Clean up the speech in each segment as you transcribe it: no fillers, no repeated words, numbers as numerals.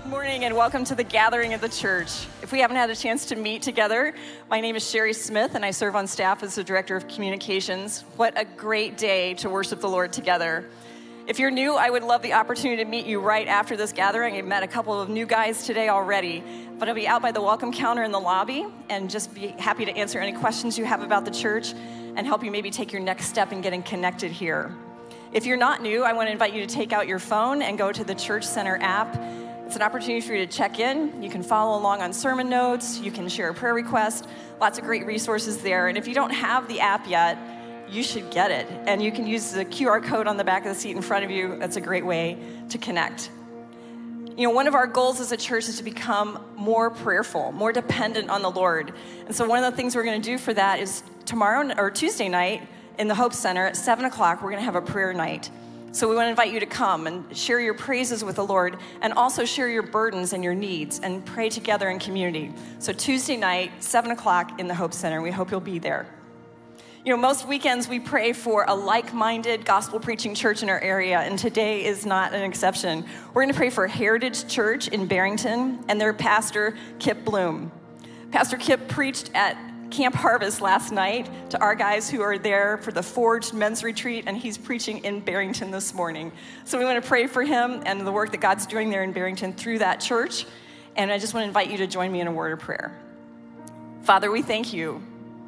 morning and welcome to the gathering of the church. If we haven't had a chance to meet together, my name is Sherry Smith and I serve on staff as the Director of Communications. What a great day to worship the Lord together. If you're new, I would love the opportunity to meet you right after this gathering. I've met a couple of new guys today already, but I'll be out by the welcome counter in the lobby and just be happy to answer any questions you have about the church and help you maybe take your next step in getting connected here. If you're not new, I want to invite you to take out your phone and go to the Church Center app. It's an opportunity for you to check in. You can follow along on sermon notes. You can share a prayer request. Lots of great resources there. And if you don't have the app yet, you should get it. And you can use the QR code on the back of the seat in front of you. That's a great way to connect. You know, one of our goals as a church is to become more prayerful, more dependent on the Lord. And so one of the things we're going to do for that is tomorrow or Tuesday night in the Hope Center at 7 o'clock, we're going to have a prayer night. So we want to invite you to come and share your praises with the Lord and also share your burdens and your needs and pray together in community. So Tuesday night, 7 o'clock in the Hope Center. We hope you'll be there. You know, most weekends we pray for a like-minded gospel-preaching church in our area, and today is not an exception. We're going to pray for Heritage Church in Barrington and their pastor, Kip Bloom. Pastor Kip preached at Camp Harvest last night to our guys who are there for the Forged Men's Retreat, and he's preaching in Barrington this morning. So we want to pray for him and the work that God's doing there in Barrington through that church. And I just want to invite you to join me in a word of prayer. Father, we thank you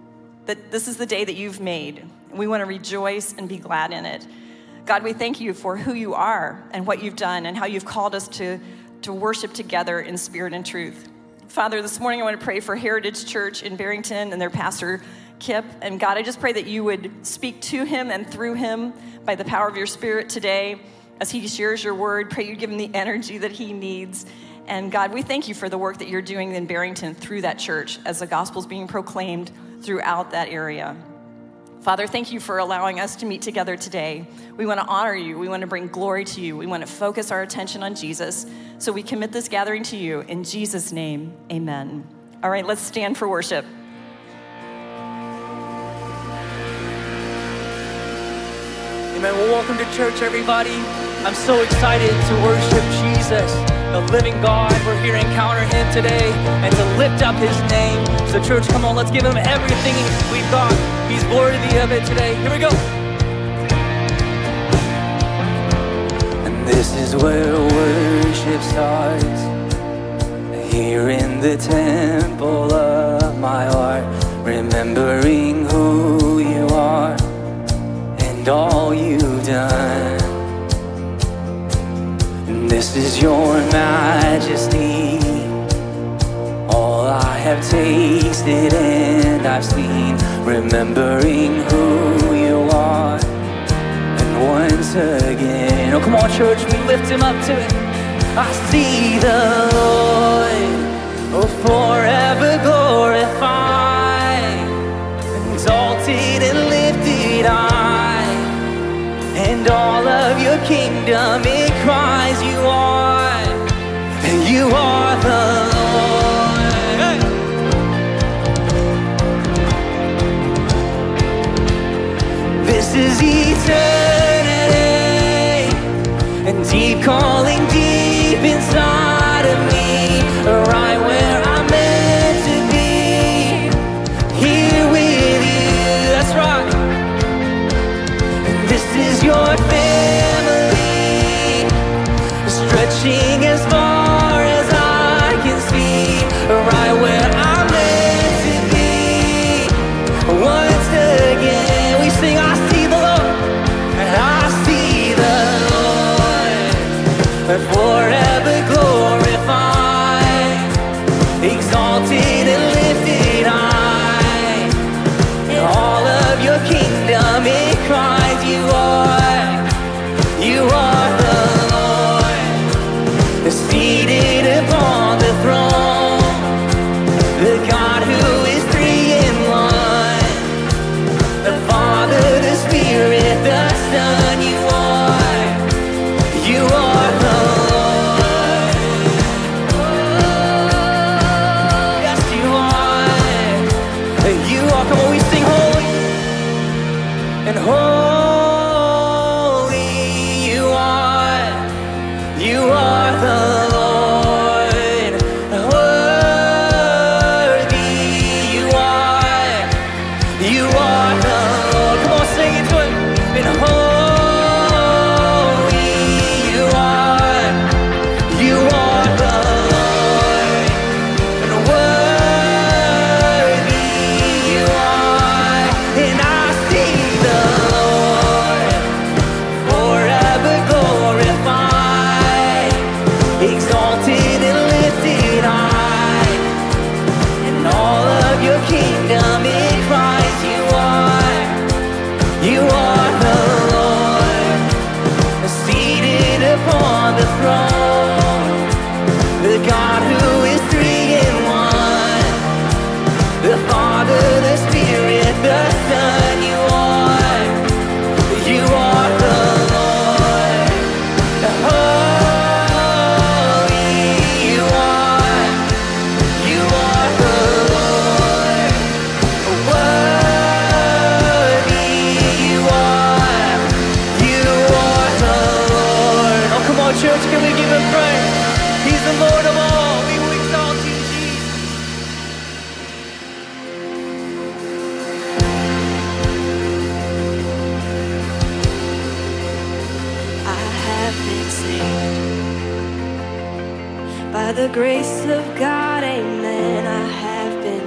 that this is the day that you've made. We want to rejoice and be glad in it. God, we thank you for who you are and what you've done and how you've called us to worship together in spirit and truth. Father, this morning I want to pray for Heritage Church in Barrington and their pastor, Kip. And God, I just pray that you would speak to him and through him by the power of your Spirit today as he shares your word. Pray you give him the energy that he needs. And God, we thank you for the work that you're doing in Barrington through that church as the gospel's being proclaimed throughout that area. Father, thank you for allowing us to meet together today. We want to honor you. We want to bring glory to you. We want to focus our attention on Jesus. So we commit this gathering to you. In Jesus' name, amen. All right, let's stand for worship. Amen. Well, welcome to church, everybody. I'm so excited to worship Jesus, the living God. We're here to encounter him today and to lift up his name. So church, come on, let's give him everything we've got. He's worthy of it today. Here we go. And this is where worship starts, here in the temple of my heart, remembering who you are and all you've done. And this is your majesty, all I have tasted and I've seen, remembering who you are. And once again, oh come on church, we lift him up to it. I see the Lord, oh forever glorified, exalted and lifted high, and all of your kingdom it cries, you are the Lord. Hey. This is eternity, and deep calling deep inside of me, right where I'm meant to be, here with you. That's right. And this is your family, stretching as far as I can see, right where I'm meant to be. Once again we sing, I see the Lord, and I see the Lord, forever glorified, exalted and lifted high, and all of your kingdom it cries, you are the Lord, seated upon the throne, the God who is three in one, the Father, the Spirit, the Son, you are the Lord. upon the throne, the God who is 3 in 1, the Father, the Spirit, the Son. You are the Lord. Holy, you are the Lord. Worthy, you are the Lord. Oh, come on, church, can we give him praise? He's the Lord of all. We will exalt you, Jesus. I have been saved by the grace of God, amen. I have been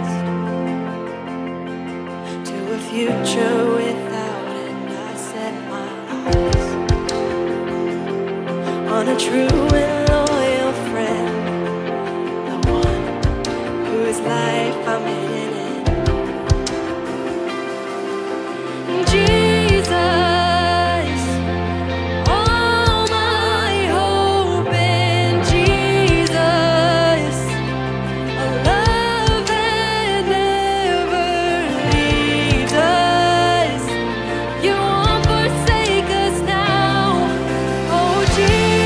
raised to a future without end. I set my eyes on a true and loyal friend, the one whose life I'm in. Jesus, all my hope in Jesus, a love that never leaves us. You won't forsake us now, oh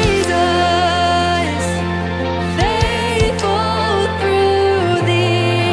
Jesus, faithful through the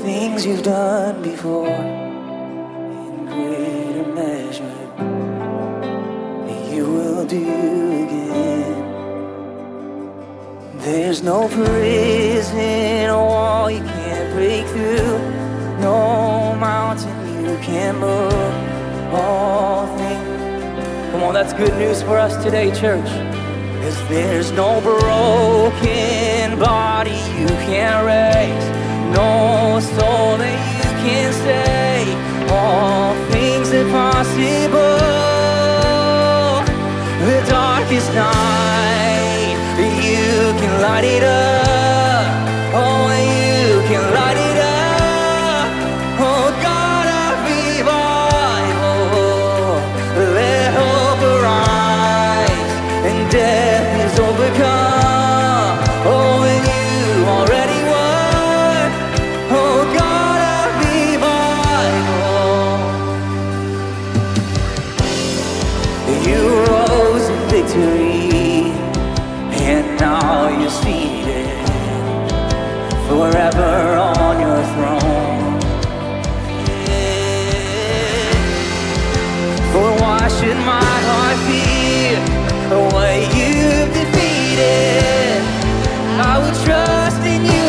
things you've done before, in greater measure, you will do again. There's no prison or wall you can't break through, no mountain you can't move. All things. Come on, that's good news for us today, church. 'Cause there's no broken body you can't raise, no soul that you can't save. All things are possible. The darkest night, you can light it up. Oh, you can light it up. Oh, God of revival, let hope arise and death is overcome. Oh, and you already won. Oh, God of revival, you rose in victory, and now you're seated forever on your throne. For why should my heart fear what you've defeated? I will trust in you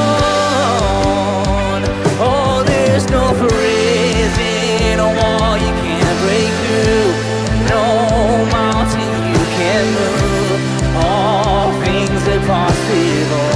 alone. Oh, there's no prison or wall you can't break through, no mountain you can't move. All things are possible.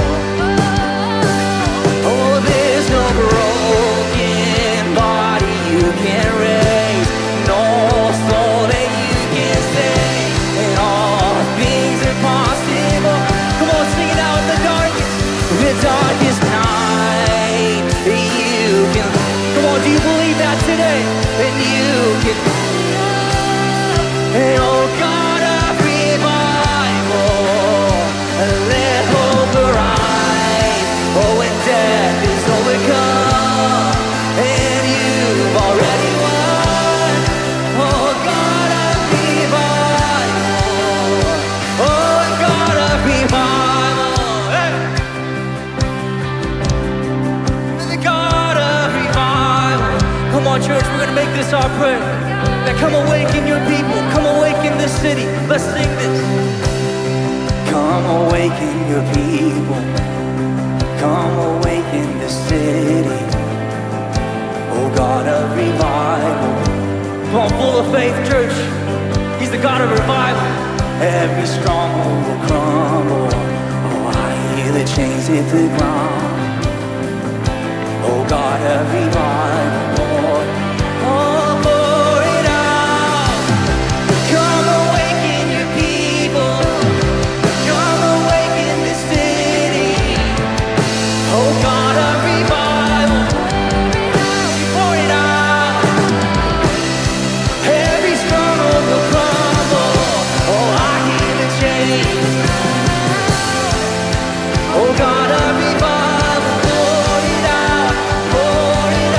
Oh, there's no broken body you can't raise, no soul that you can't save, and all things are possible. Come on, sing it out in the darkest night. You can, come on, do you believe that today? And you can, and oh, God of revival, let hope arise. Oh, when death is overcome, and you've already won. Oh, God of revival. Oh, God of revival. Hey. The God of revival. Come on, church, we're going to make this our prayer. Now come awaken your people. Come awaken this city. Let's sing this. Come awaken your people. Come awaken the city. Oh, God of revival. Come on, full of faith, church. He's the God of revival. Every stronghold will crumble. Oh, I hear the chains hit the ground. Oh, God of revival, Lord. Oh, pour it out. Come awaken your people. Come awaken the city. Oh, God of revival, pour it out. Every stronghold will crumble. Oh, I hear the chains. Oh, God of revival, pour it out, pour it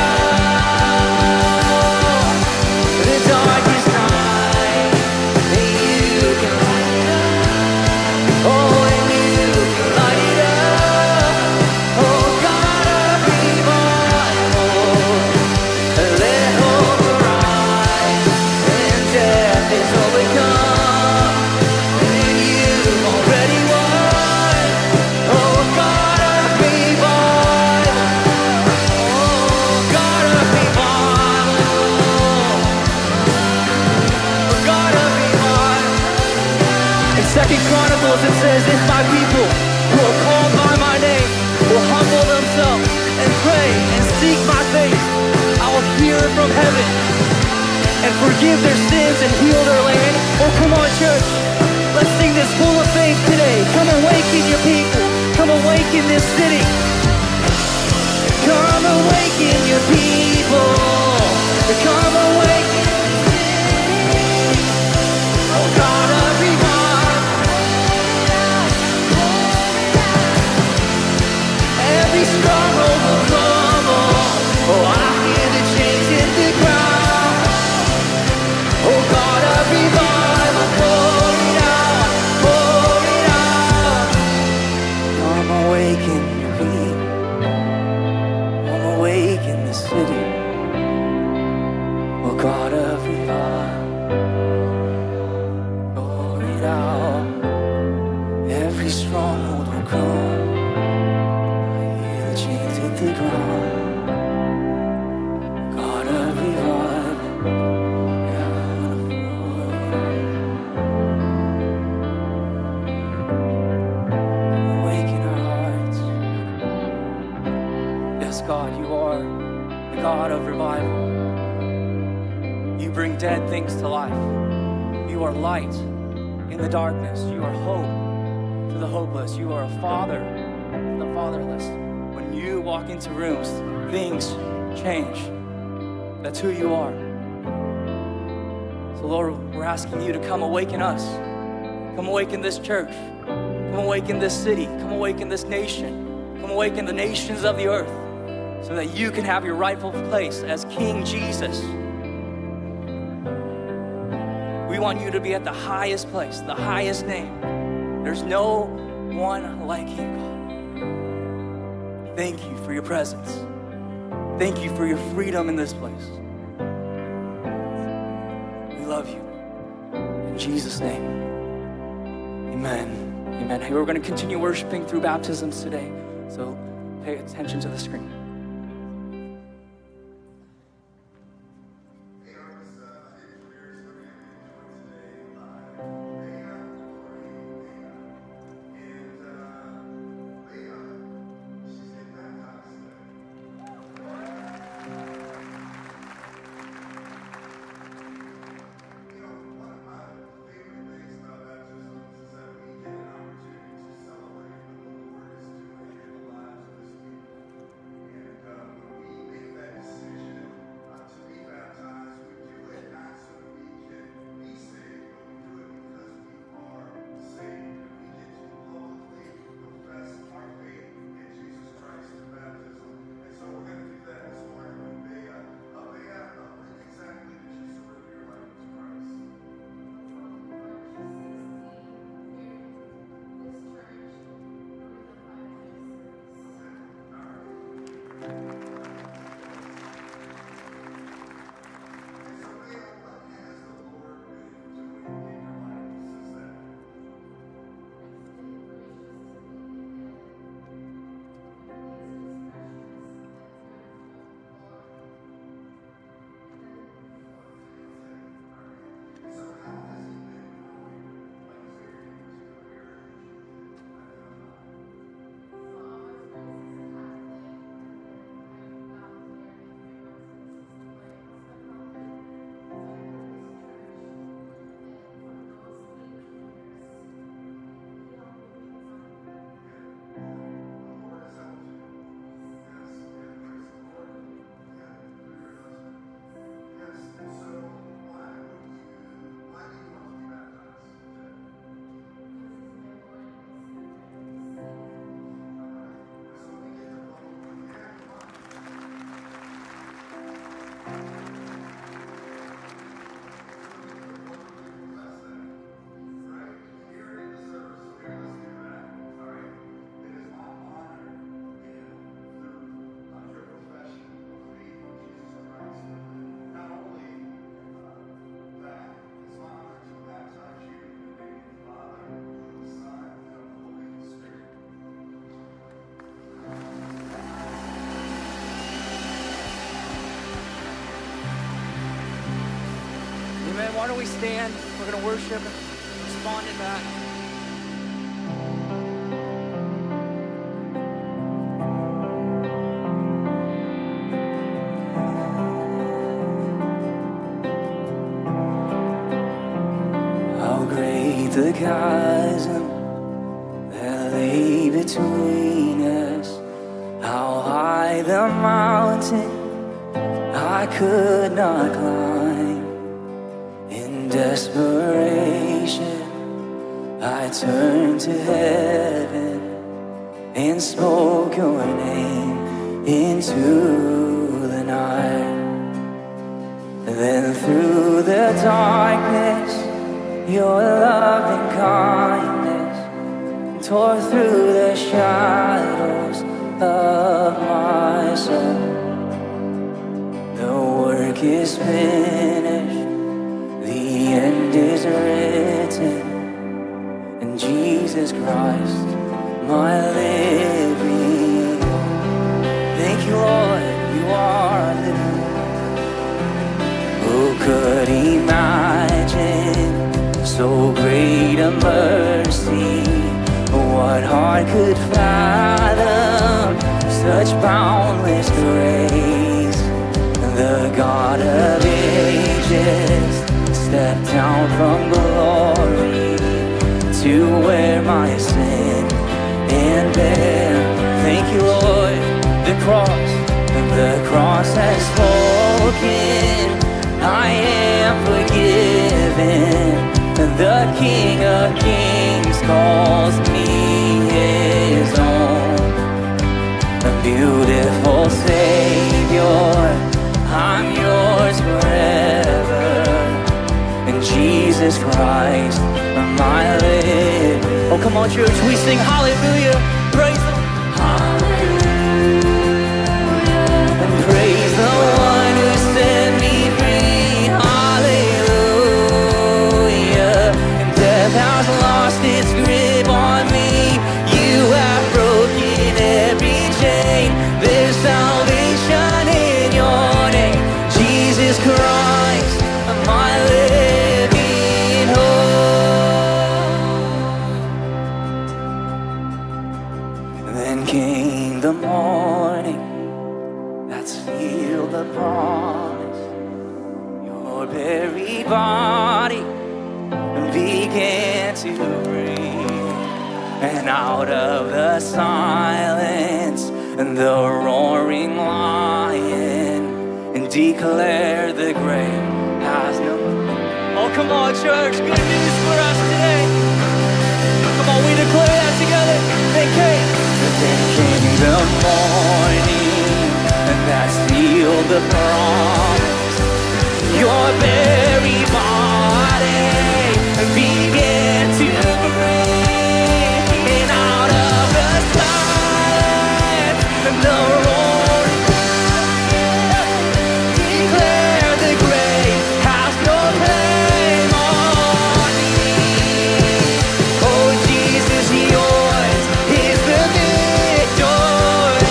out. The darkest night, you can light it up. Oh, and you can light it up. Oh, God of revival, let hope arise, and death is overcome, and you've already won. Oh, God of revival, oh, God of revival, oh, God of revival. In 2 Chronicles it says, if my people who are called by my name will humble themselves and pray and seek my face, I will hear from heaven and forgive their sins and heal their land. Oh, come on, church. Let's sing this full of faith today. Come awaken your people. Come awaken this city. Come awaken your people. Come awaken the city. Oh, God of revival. Every stronghold will crumble. Oh, I hear the chains hit the ground. Oh, God of revival, pour it out, pour it out. Come awaken your people. Come awaken. Yes, God, you are the God of revival. You bring dead things to life. You are light in the darkness. You are hope to the hopeless. You are a father to the fatherless. When you walk into rooms, things change. That's who you are. So Lord, we're asking you to come awaken us. Come awaken this church. Come awaken this city. Come awaken this nation. Come awaken the nations of the earth so that you can have your rightful place as King Jesus. We want you to be at the highest place, the highest name. There's no one like you, God. Thank you for your presence. Thank you for your freedom in this place. We love you. In Jesus' name, amen. Amen. Hey, we're going to continue worshiping through baptisms today, so pay attention to the screen. Why don't we stand? We're going to worship and respond in that. How great the chasm that lay between us. How high the mountain I could not climb. Desperation, I turned to heaven and spoke your name into the night. Then through the darkness, your loving kindness tore through the shadows of my soul. The work is finished. The end is written in Jesus Christ, my living hope. Thank you, Lord, you are living. Who could imagine so great a mercy? What heart could fathom such boundless grace. The God of ages stepped down from glory to wear my sin and bear. Thank you, Lord. The cross has spoken. I am forgiven. The King of Kings calls me his own. A beautiful Savior, I'm yours forever. In Jesus Christ, my life. Oh, come on, church, we sing hallelujah. Praise the hallelujah. And praise the one who set me free. Hallelujah. And death has lost its grip on me. You have broken every chain. There's salvation in your name, Jesus Christ, my living hope. Then came the morning that sealed the promise. Your buried body began to breathe, and out of the silence the roaring lion and declare the grave has no. Oh, come on, church, good news for us today. Come on, we declare that together. Then came the morning that sealed the promise. Your very body began to breathe, and out of the silence the roaring lion declare the grave has no claim on me. Oh, Jesus, yours is the victory.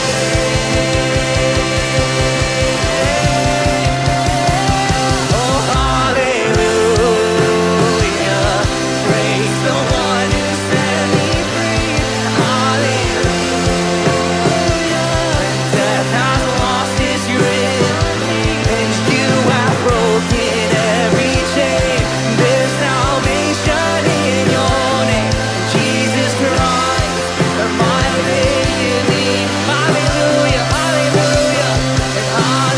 Oh, hallelujah. Praise the one who set me free. Hallelujah. Death has lost its grip, and you have broken every chain. There's salvation in your name, Jesus Christ, my living. Hallelujah, hallelujah, and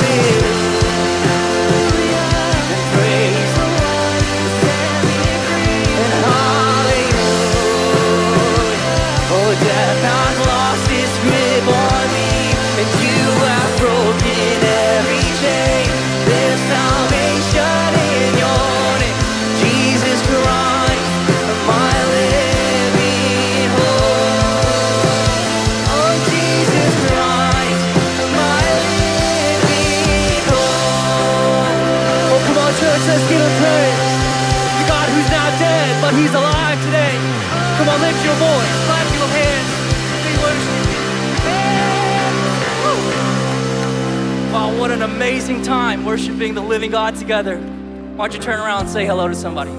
hallelujah. And praise the one who set me free. And hallelujah. Oh, death has lost its grip on me, and you have broken every chain. There's salvation in your name, Jesus Christ, my living hope. Oh, Jesus Christ, my living hope. Oh, come on, church, let's give him praise. The God who's not dead, but he's alive today. Come on, lift your voice, clap your hands, we worship you. Woo. Wow, what an amazing time worshiping the living God together. Why don't you turn around and say hello to somebody?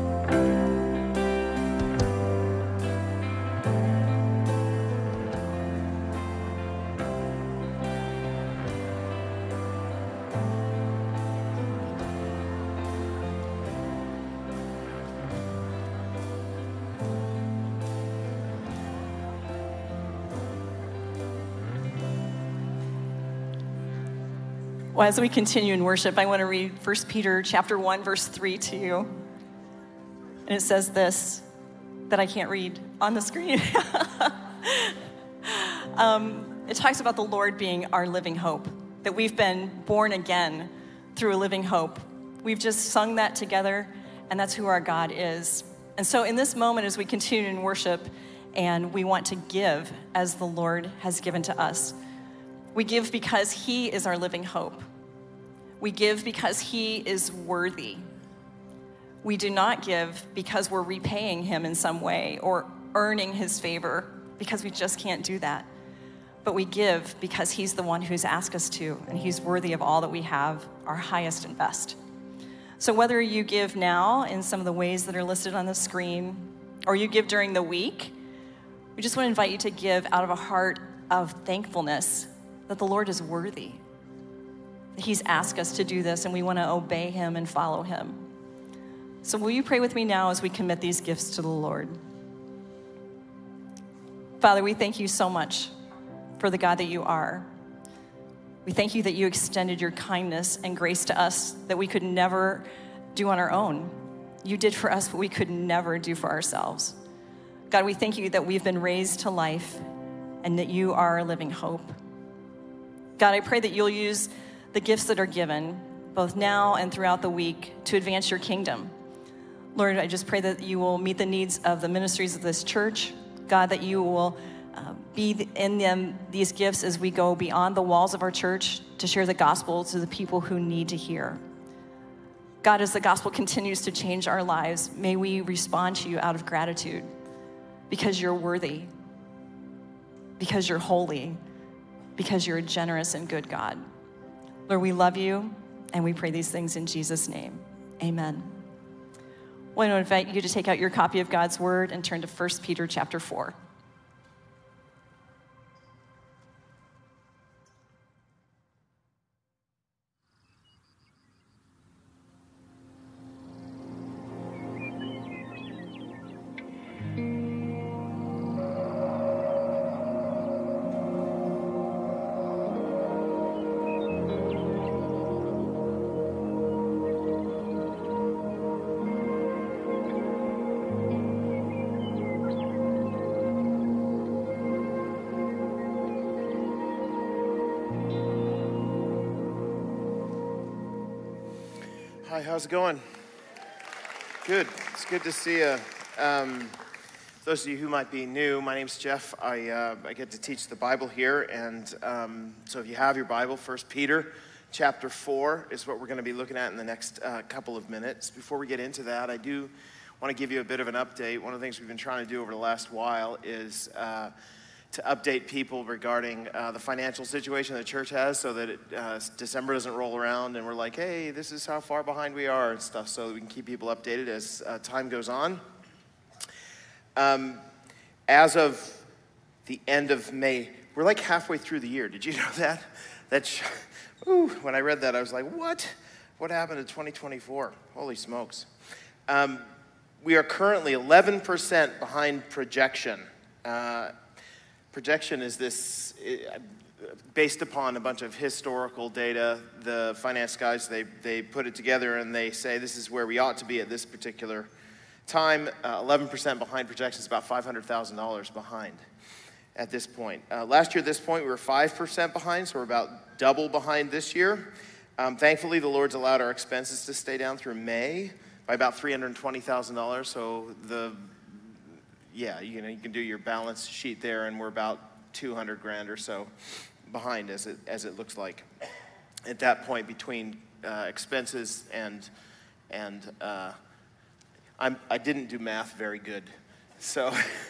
Well, as we continue in worship, I want to read 1 Peter chapter 1, verse 3 to you. And it says this, that I can't read on the screen. It talks about the Lord being our living hope, that we've been born again through a living hope. We've just sung that together, and that's who our God is. And so in this moment, as we continue in worship, and we want to give as the Lord has given to us, we give because he is our living hope. We give because he is worthy. We do not give because we're repaying him in some way or earning his favor, because we just can't do that. But we give because he's the one who's asked us to, and he's worthy of all that we have, our highest and best. So whether you give now in some of the ways that are listed on the screen, or you give during the week, we just want to invite you to give out of a heart of thankfulness that the Lord is worthy. He's asked us to do this, and we want to obey him and follow him. So will you pray with me now as we commit these gifts to the Lord? Father, we thank you so much for the God that you are. We thank you that you extended your kindness and grace to us that we could never do on our own. You did for us what we could never do for ourselves. God, we thank you that we've been raised to life and that you are our living hope. God, I pray that you'll use the gifts that are given, both now and throughout the week, to advance your kingdom. Lord, I just pray that you will meet the needs of the ministries of this church. God, that you will be in them, these gifts, as we go beyond the walls of our church to share the gospel to the people who need to hear. God, as the gospel continues to change our lives, may we respond to you out of gratitude because you're worthy, because you're holy, because you're a generous and good God. Lord, we love you, and we pray these things in Jesus' name. Amen. I want to invite you to take out your copy of God's word and turn to 1 Peter chapter 4. Hi, how's it going? Good. It's good to see you. Those of you who might be new, my name's Jeff. I get to teach the Bible here, and so if you have your Bible, 1 Peter chapter 4 is what we're going to be looking at in the next couple of minutes. Before we get into that, I do want to give you a bit of an update. One of the things we've been trying to do over the last while is to update people regarding the financial situation the church has, so that December doesn't roll around and we're like, hey, this is how far behind we are and stuff, so that we can keep people updated as time goes on. As of the end of May, we're like halfway through the year. Did you know that? When I read that, I was like, what? What happened to 2024? Holy smokes. We are currently 11% behind projection. Projection is this, based upon a bunch of historical data. The finance guys, they put it together and they say this is where we ought to be at this particular time. 11% behind projections, about $500,000 behind at this point. Last year at this point, we were 5% behind, so we're about double behind this year. Thankfully, the Lord's allowed our expenses to stay down through May by about $320,000, so you can do your balance sheet there, and we're about 200 grand or so behind as it looks like at that point between expenses and I didn't do math very good, so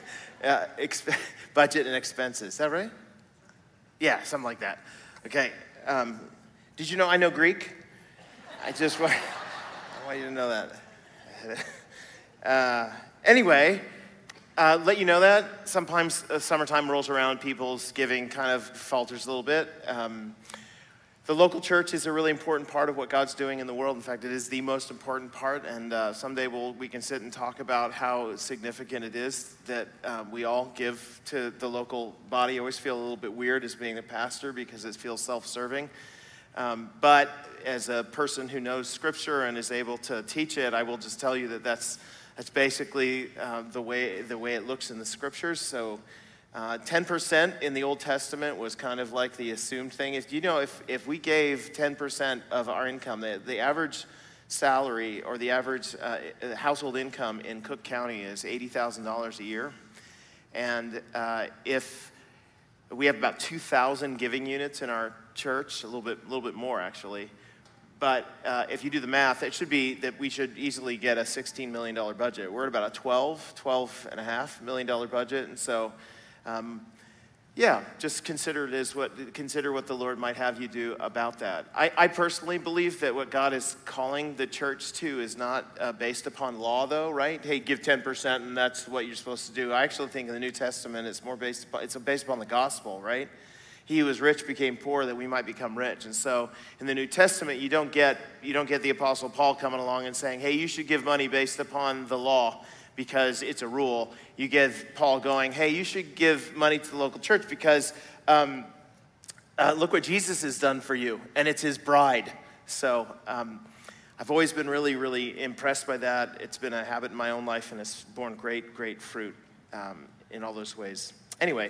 budget and expenses. Is that right? Yeah, something like that. Okay. Did you know I know Greek? I want you to know that. Anyway. Let you know that sometimes summertime rolls around, people's giving kind of falters a little bit. The local church is a really important part of what God's doing in the world. In fact, it is the most important part, and someday we can sit and talk about how significant it is that we all give to the local body. I always feel a little bit weird as being a pastor because it feels self-serving. But as a person who knows Scripture and is able to teach it, I will just tell you that that's basically the way it looks in the Scriptures. So 10% in the Old Testament was kind of like the assumed thing. If we gave 10% of our income, the average salary or the average household income in Cook County is $80,000 a year. And if we have about 2,000 giving units in our church, a little bit more actually. But if you do the math, it should be that we should easily get a $16 million budget. We're at about a $12.5 million budget. And so, just consider what the Lord might have you do about that. I personally believe that what God is calling the church to is not based upon law, though, right? Hey, give 10% and that's what you're supposed to do. I actually think in the New Testament it's based upon the gospel, right? He who was rich became poor that we might become rich. And so in the New Testament, you don't get the Apostle Paul coming along and saying, hey, you should give money based upon the law because it's a rule. You get Paul going, hey, you should give money to the local church because look what Jesus has done for you, and it's his bride. So I've always been really, really impressed by that. It's been a habit in my own life, and it's borne great, great fruit in all those ways. Anyway,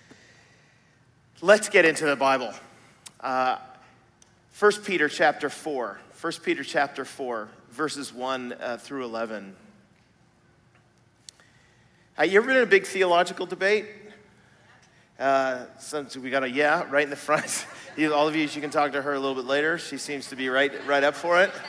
let's get into the Bible. 1 Peter chapter 4, verses 1 through 11. You ever been in a big theological debate? So we got a yeah right in the front. All of you can talk to her a little bit later. She seems to be right up for it.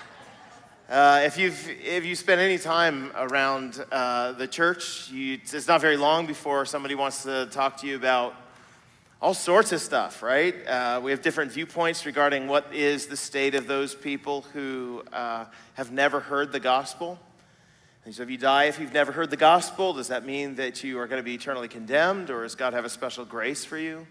If you spend any time around the church, it's not very long before somebody wants to talk to you about all sorts of stuff, right? We have different viewpoints regarding what is the state of those people who have never heard the gospel. And so if you die, if you've never heard the gospel, does that mean that you are going to be eternally condemned, or does God have a special grace for you?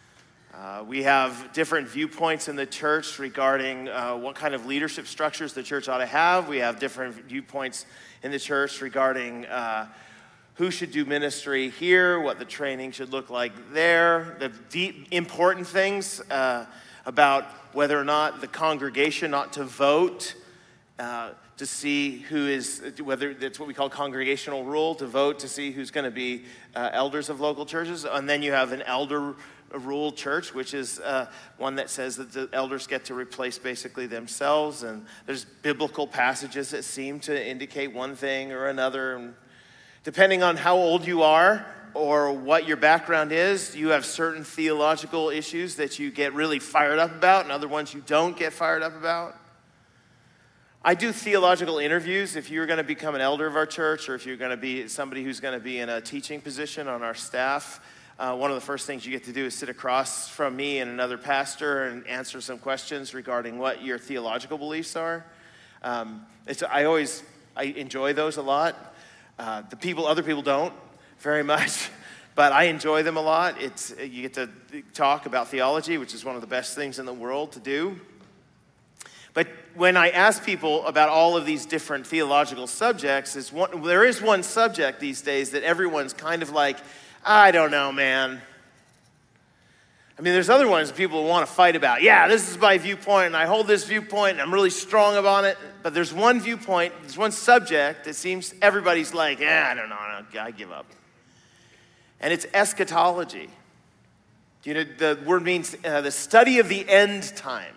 We have different viewpoints in the church regarding what kind of leadership structures the church ought to have. We have different viewpoints in the church regarding who should do ministry here, what the training should look like there, the deep, important things about whether or not the congregation ought to vote to see who is, whether that's what we call congregational rule, to vote to see who's going to be elders of local churches. And then you have an elder rule church, which is one that says that the elders get to replace basically themselves. And there's biblical passages that seem to indicate one thing or another. And depending on how old you are or what your background is, you have certain theological issues that you get really fired up about and other ones you don't get fired up about. I do theological interviews. If you're going to become an elder of our church, or if you're going to be somebody who's going to be in a teaching position on our staff, one of the first things you get to do is sit across from me and another pastor and answer some questions regarding what your theological beliefs are. I enjoy those a lot. Other people don't very much, but I enjoy them a lot. You get to talk about theology, which is one of the best things in the world to do. But when I ask people about all of these different theological subjects, there is one subject these days that everyone's kind of like, I don't know, man. I mean, there's other ones people want to fight about. Yeah, this is my viewpoint, and I hold this viewpoint, and I'm really strong about it. But there's one viewpoint, there's one subject that seems everybody's like, I don't know, I give up. And it's eschatology. You know, the word means the study of the end time.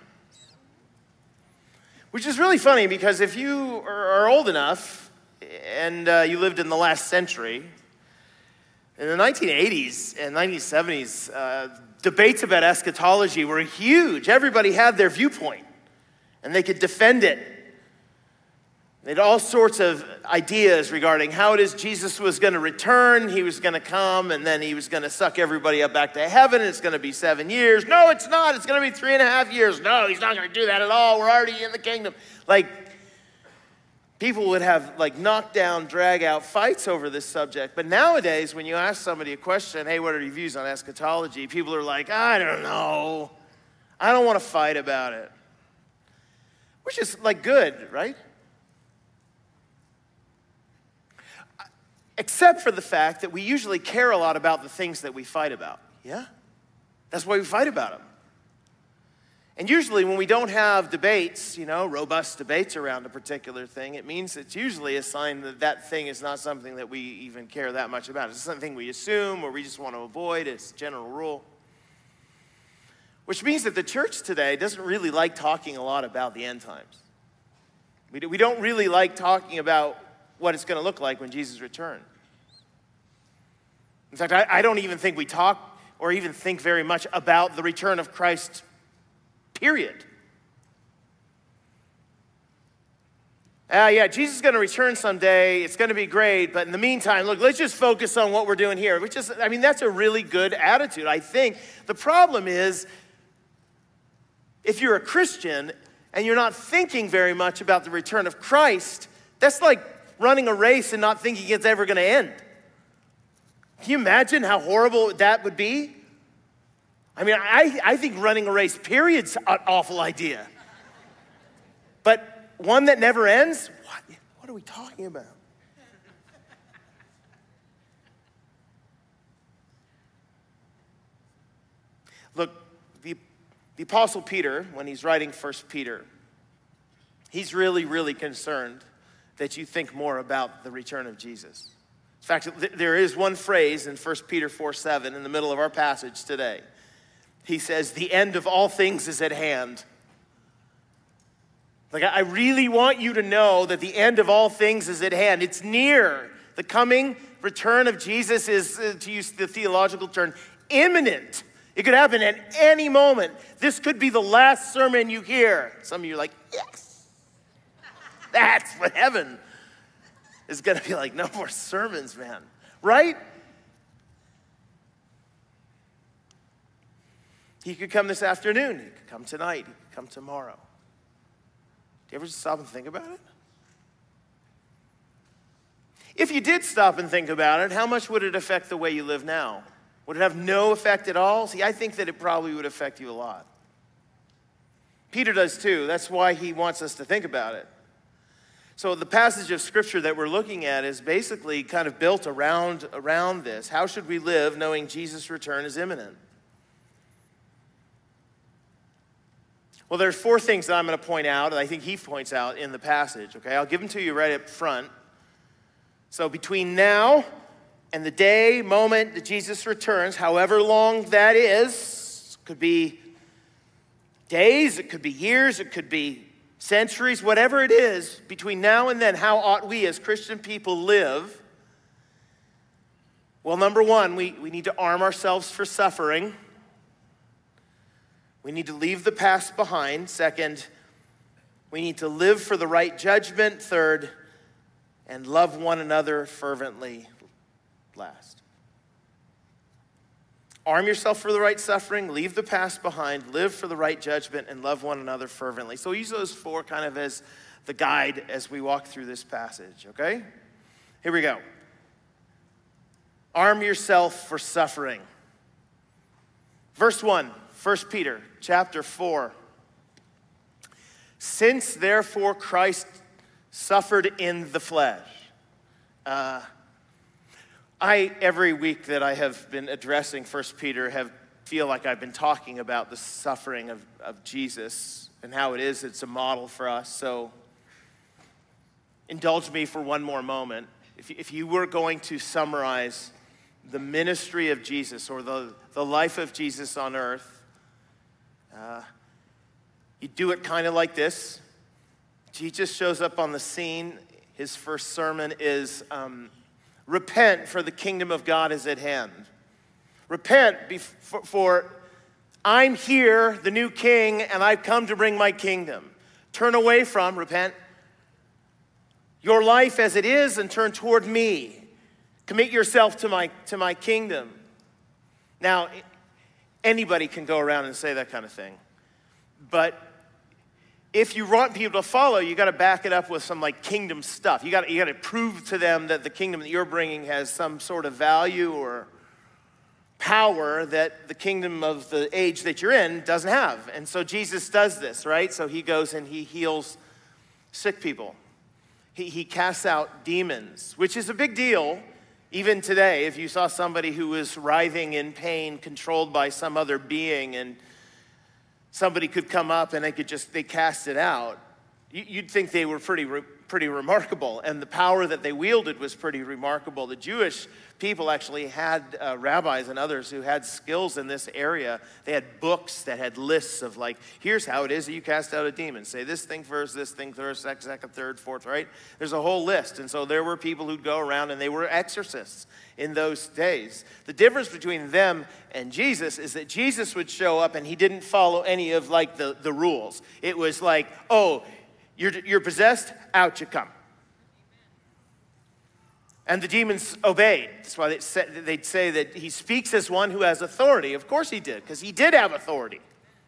Which is really funny because if you are old enough and you lived in the last century, in the 1980s and 1970s, debates about eschatology were huge. Everybody had their viewpoint and they could defend it. They had all sorts of ideas regarding how it is Jesus was going to return. He was going to come, and then he was going to suck everybody up back to heaven. It's going to be 7 years. No, it's not. It's going to be 3.5 years. No, he's not going to do that at all. We're already in the kingdom. Like, people would have, knockdown, drag-out fights over this subject. But nowadays, when you ask somebody a question, hey, what are your views on eschatology? People are like, I don't know. I don't want to fight about it. Which is, good, right? Except for the fact that we usually care a lot about the things that we fight about. Yeah? That's why we fight about them. And usually when we don't have debates, robust debates around a particular thing, it means it's usually a sign that that thing is not something that we even care that much about. It's something we assume or we just want to avoid. It's a general rule. Which means that the church today doesn't really like talking a lot about the end times. We don't really like talking about what it's going to look like when Jesus returns. In fact, I don't even think we talk or even think very much about the return of Christ, period. Jesus is going to return someday. It's going to be great. But in the meantime, look, let's just focus on what we're doing here. That's a really good attitude, I think. The problem is, if you're a Christian and you're not thinking very much about the return of Christ, that's like running a race and not thinking it's ever going to end. Can you imagine how horrible that would be? I mean, I think running a race, period's an awful idea. But one that never ends? What are we talking about? Look, the Apostle Peter, when he's writing 1 Peter, he's really, really concerned that you think more about the return of Jesus. In fact, there is one phrase in 1 Peter 4:7 in the middle of our passage today. He says, the end of all things is at hand. Like, I really want you to know that the end of all things is at hand. It's near. The coming return of Jesus is, to use the theological term, imminent. It could happen at any moment. This could be the last sermon you hear. Some of you are like, yes. That's what heaven is going to be like. No more sermons, man. Right? He could come this afternoon. He could come tonight. He could come tomorrow. Do you ever just stop and think about it? If you did stop and think about it, how much would it affect the way you live now? Would it have no effect at all? See, I think that it probably would affect you a lot. Peter does too. That's why he wants us to think about it. So the passage of Scripture that we're looking at is basically kind of built around this. How should we live knowing Jesus' return is imminent? Well, there's 4 things that I'm going to point out, and I think he points out in the passage, okay? I'll give them to you right up front. So between now and the day, moment that Jesus returns, however long that is, could be days, it could be years, it could be centuries, whatever it is, between now and then, how ought we as Christian people live? Well, number 1, we need to arm ourselves for suffering. We need to leave the past behind. 2nd, we need to live for the right judgment. 3rd, and love one another fervently. Last. Arm yourself for the right suffering, leave the past behind, live for the right judgment, and love one another fervently. So use those 4 kind of as the guide as we walk through this passage, okay? Here we go. Arm yourself for suffering. Verse 1. 1 Peter chapter 4. Since therefore Christ suffered in the flesh. Every week that I have been addressing 1 Peter feel like I've been talking about the suffering of Jesus and how it's a model for us. So indulge me for one more moment. If you were going to summarize the ministry of Jesus or the life of Jesus on earth, you do it kind of like this. Jesus shows up on the scene. His first sermon is, repent, for the kingdom of God is at hand. Repent, for I'm here, the new king, and I've come to bring my kingdom. Turn away from, repent, your life as it is and turn toward me. Commit yourself to my kingdom. Now, anybody can go around and say that kind of thing. But if you want people to follow, you got to back it up with some like kingdom stuff. You got to prove to them that the kingdom that you're bringing has some sort of value or power that the kingdom of the age that you're in doesn't have. And so Jesus does this, right? So he goes and he heals sick people. He casts out demons, which is a big deal. Even today, if you saw somebody who was writhing in pain, controlled by some other being, and somebody could come up and they cast it out, you'd think they were pretty remarkable. And the power that they wielded was pretty remarkable. The Jewish people actually had rabbis and others who had skills in this area. They had books that had lists of like, here's how it is that you cast out a demon. Say this thing first, second, third, fourth, right? There's a whole list. And so there were people who'd go around and they were exorcists in those days. The difference between them and Jesus is that Jesus would show up and he didn't follow any of like the rules. It was like, oh, you're possessed, out you come. And the demons obeyed. That's why they'd say that he speaks as one who has authority. Of course he did, because he did have authority.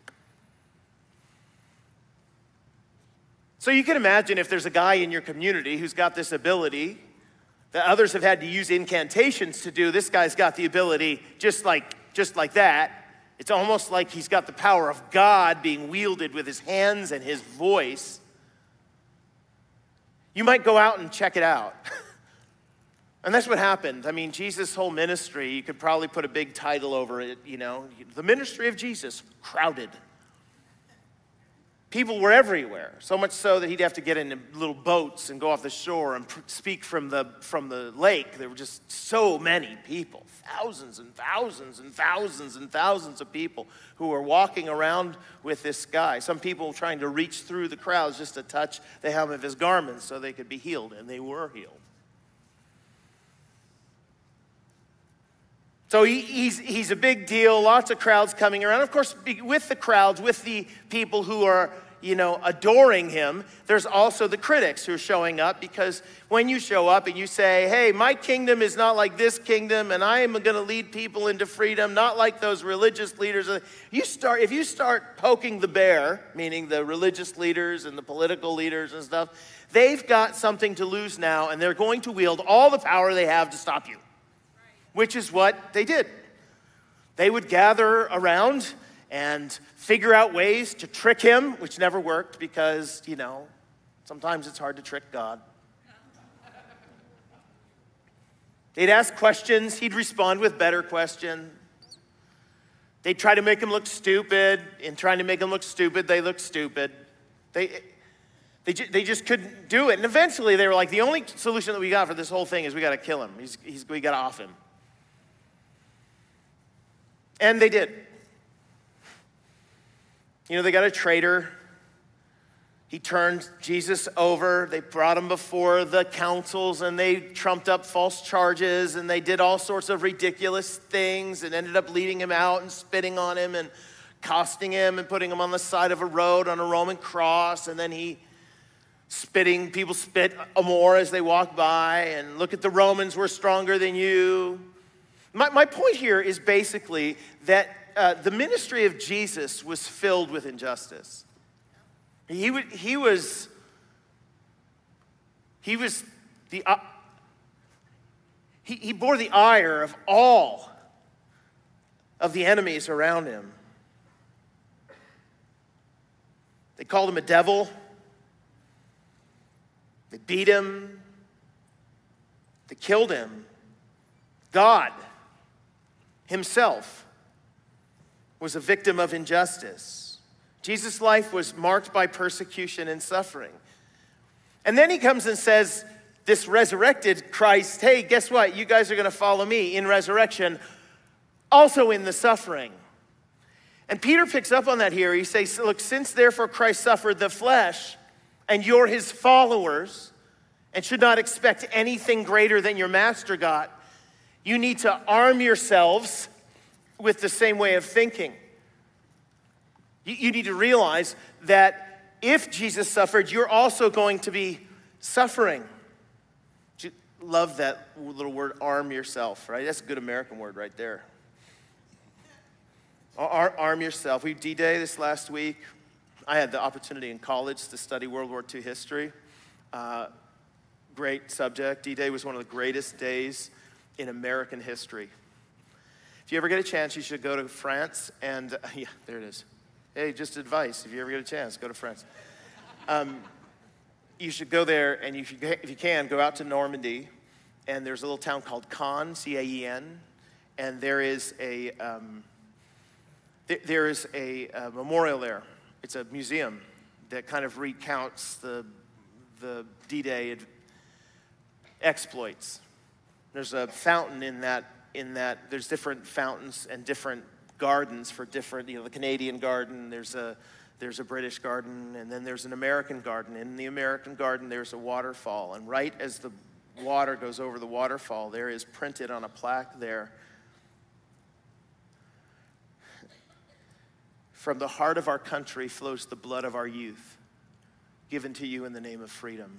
So you can imagine if there's a guy in your community who's got this ability that others have had to use incantations to do. This guy's got the ability just like that. It's almost like he's got the power of God being wielded with his hands and his voice. You might go out and check it out. And that's what happened. I mean, Jesus' whole ministry, you could probably put a big title over it, you know. The ministry of Jesus, crowded. People were everywhere, so much so that he'd have to get in little boats and go off the shore and speak from the lake. There were just so many people, thousands and thousands and thousands and thousands of people who were walking around with this guy. Some people trying to reach through the crowds just to touch the hem of his garments so they could be healed, and they were healed. So he's a big deal, lots of crowds coming around. Of course, with the crowds, with the people who are, you know, adoring him, there's also the critics who are showing up, because when you show up and you say, hey, my kingdom is not like this kingdom, and I am going to lead people into freedom, not like those religious leaders. If you start poking the bear, meaning the religious leaders and the political leaders and stuff, they've got something to lose now, and they're going to wield all the power they have to stop you. Which is what they did. They would gather around and figure out ways to trick him, which never worked because, you know, sometimes it's hard to trick God. They'd ask questions, he'd respond with better questions. They'd try to make him look stupid. In trying to make him look stupid, they looked stupid. They just couldn't do it. And eventually they were like, the only solution that we got for this whole thing is we got to kill him. We got to off him. And they did. You know, they got a traitor. He turned Jesus over. They brought him before the councils, and they trumped up false charges, and they did all sorts of ridiculous things and ended up leading him out and spitting on him and costing him and putting him on the side of a road on a Roman cross. And then people spit more as they walk by, and look at the Romans, we're stronger than you. My point here is basically that the ministry of Jesus was filled with injustice. He bore the ire of all of the enemies around him. They called him a devil. They beat him. They killed him. God himself was a victim of injustice. Jesus' life was marked by persecution and suffering. And then he comes and says, this resurrected Christ, hey, guess what? You guys are going to follow me in resurrection, also in the suffering. And Peter picks up on that here. He says, look, since therefore Christ suffered the flesh, and you're his followers, and should not expect anything greater than your master got, you need to arm yourselves with the same way of thinking. You need to realize that if Jesus suffered, you're also going to be suffering. Love that little word, arm yourself, right? That's a good American word right there. Arm yourself. We D-Day this last week. I had the opportunity in college to study World War II history. Great subject. D-Day was one of the greatest days in American history. If you ever get a chance, you should go to France and, yeah, there it is. Hey, just advice, if you ever get a chance, go to France. You should go there, and if you can, go out to Normandy, and there's a little town called Caen, C-A-E-N, and there is a memorial there. It's a museum that kind of recounts the D-Day exploits. There's a fountain in that there's different fountains and different gardens for different, the Canadian garden, there's a British garden, and then there's an American garden. In the American garden, there's a waterfall, and right as the water goes over the waterfall, there is printed on a plaque there, from the heart of our country flows the blood of our youth, given to you in the name of freedom.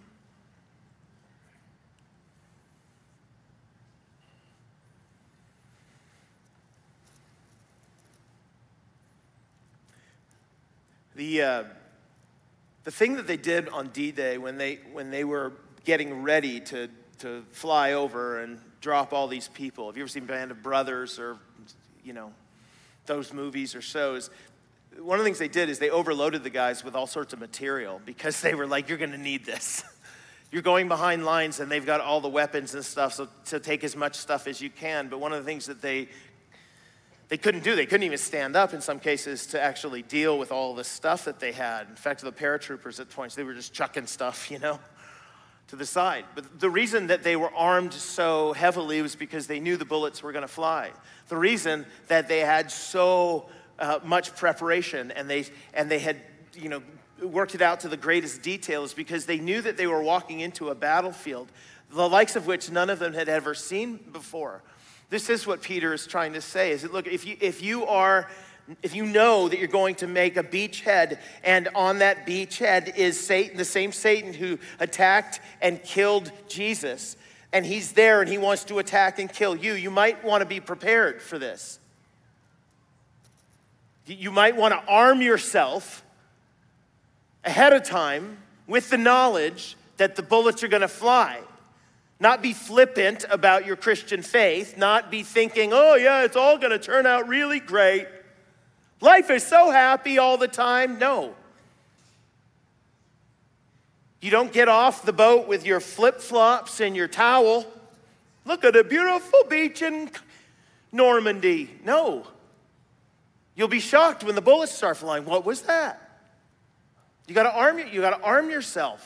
The thing that they did on D-Day when they were getting ready to fly over and drop all these people. Have you ever seen Band of Brothers or, those movies or shows, one of the things they did is they overloaded the guys with all sorts of material because they were like, you're going to need this. You're going behind lines and they've got all the weapons and stuff, so take as much stuff as you can. But one of the things that they couldn't do, they couldn't even stand up in some cases to actually deal with all the stuff that they had. In fact, the paratroopers at points, they were just chucking stuff, to the side. But the reason that they were armed so heavily was because they knew the bullets were going to fly. The reason that they had so much preparation and they had, worked it out to the greatest detail is because they knew that they were walking into a battlefield, the likes of which none of them had ever seen before. This is what Peter is trying to say, is that, look, if you know that you're going to make a beachhead, and on that beachhead is Satan, the same Satan who attacked and killed Jesus, and he's there and he wants to attack and kill you, you might want to be prepared for this. You might want to arm yourself ahead of time with the knowledge that the bullets are going to fly. Not be flippant about your Christian faith, not be thinking, oh yeah, it's all going to turn out really great. Life is so happy all the time. No. You don't get off the boat with your flip-flops and your towel. Look at a beautiful beach in Normandy. No. You'll be shocked when the bullets start flying. What was that? You got to arm yourself.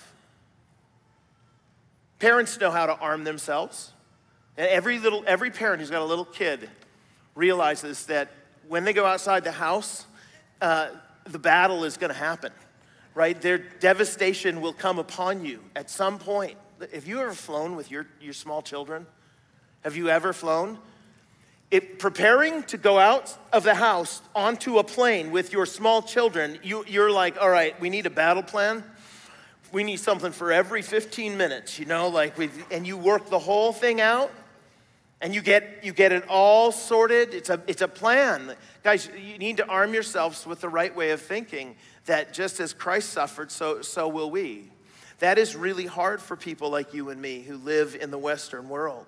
Parents know how to arm themselves. And every parent who's got a little kid realizes that when they go outside the house, the battle is going to happen, right? Their devastation will come upon you at some point. Have you ever flown with your small children? Have you ever flown? Preparing to go out of the house onto a plane with your small children, you're like, all right, we need a battle plan. We need something for every 15 minutes, and you work the whole thing out, and you get it all sorted. It's a plan. Guys, you need to arm yourselves with the right way of thinking that just as Christ suffered, so will we. That is really hard for people like you and me who live in the Western world.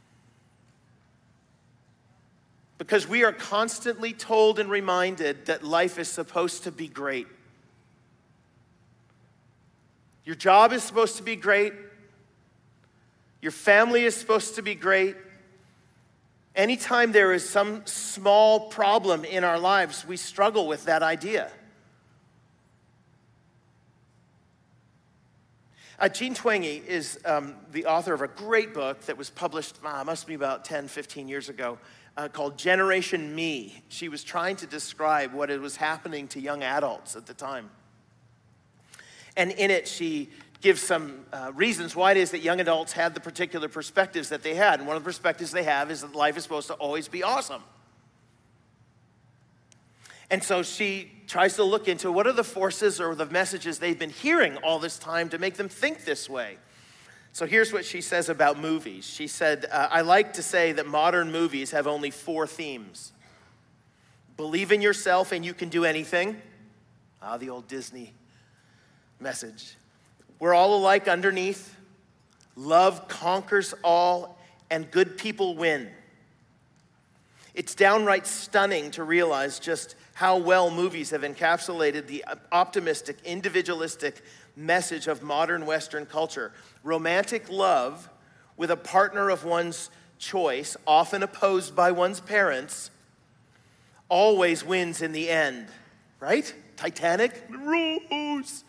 Because we are constantly told and reminded that life is supposed to be great. Your job is supposed to be great. Your family is supposed to be great. Anytime there is some small problem in our lives, we struggle with that idea. Jean Twenge is the author of a great book that was published, must be about 10, 15 years ago, called Generation Me. She was trying to describe what was happening to young adults at the time. And in it, she gives some reasons why it is that young adults had the particular perspectives that they had. And one of the perspectives they have is that life is supposed to always be awesome. And so she tries to look into what are the forces or the messages they've been hearing all this time to make them think this way. So here's what she says about movies. She said, I like to say that modern movies have only 4 themes. Believe in yourself and you can do anything. The old Disney message. We're all alike underneath. Love conquers all and good people win. It's downright stunning to realize just how well movies have encapsulated the optimistic, individualistic message of modern Western culture. Romantic love with a partner of one's choice, often opposed by one's parents, always wins in the end, right? Titanic, Rose.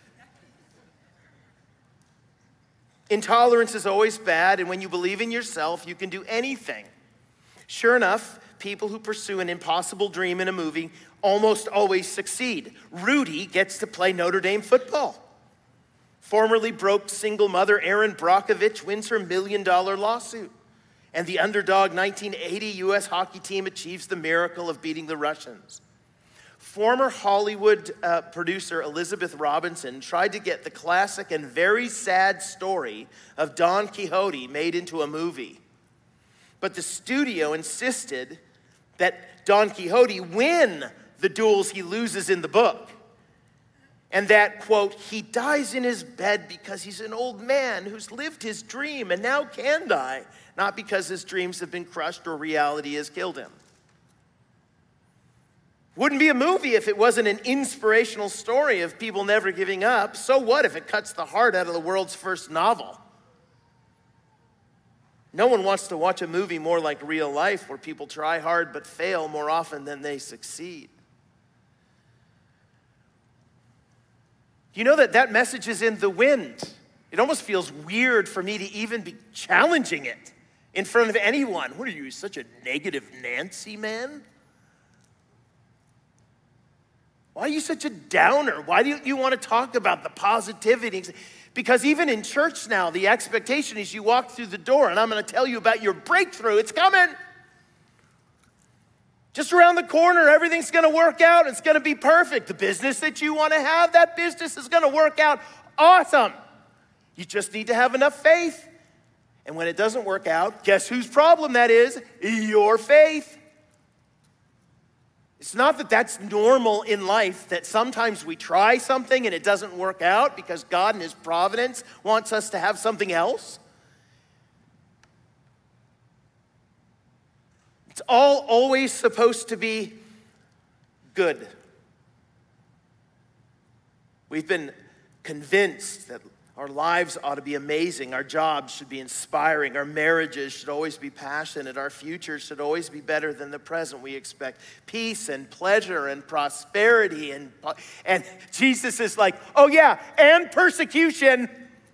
Intolerance is always bad, and when you believe in yourself, you can do anything. Sure enough, people who pursue an impossible dream in a movie almost always succeed. Rudy gets to play Notre Dame football. Formerly broke single mother Erin Brockovich wins her $1 million lawsuit. And the underdog 1980 U.S. hockey team achieves the miracle of beating the Russians. Former Hollywood producer Elizabeth Robinson tried to get the classic and very sad story of Don Quixote made into a movie. But the studio insisted that Don Quixote win the duels he loses in the book. And that, quote, he dies in his bed because he's an old man who's lived his dream and now can die, not because his dreams have been crushed or reality has killed him. Wouldn't be a movie if it wasn't an inspirational story of people never giving up. So what if it cuts the heart out of the world's first novel? No one wants to watch a movie more like real life where people try hard but fail more often than they succeed. You know that message is in the wind. It almost feels weird for me to even be challenging it in front of anyone. What are you, such a negative Nancy man? Why are you such a downer? Why do you want to talk about the positivity? Because even in church now, the expectation is you walk through the door and I'm going to tell you about your breakthrough. It's coming. Just around the corner, everything's going to work out. It's going to be perfect. The business that you want to have, that business is going to work out awesome. You just need to have enough faith. And when it doesn't work out, guess whose problem that is? Your faith. It's not that that's normal in life, that sometimes we try something and it doesn't work out because God in his providence wants us to have something else. It's all always supposed to be good. We've been convinced that our lives ought to be amazing. Our jobs should be inspiring. Our marriages should always be passionate. Our future should always be better than the present. We expect peace and pleasure and prosperity. And Jesus is like, oh yeah, and persecution.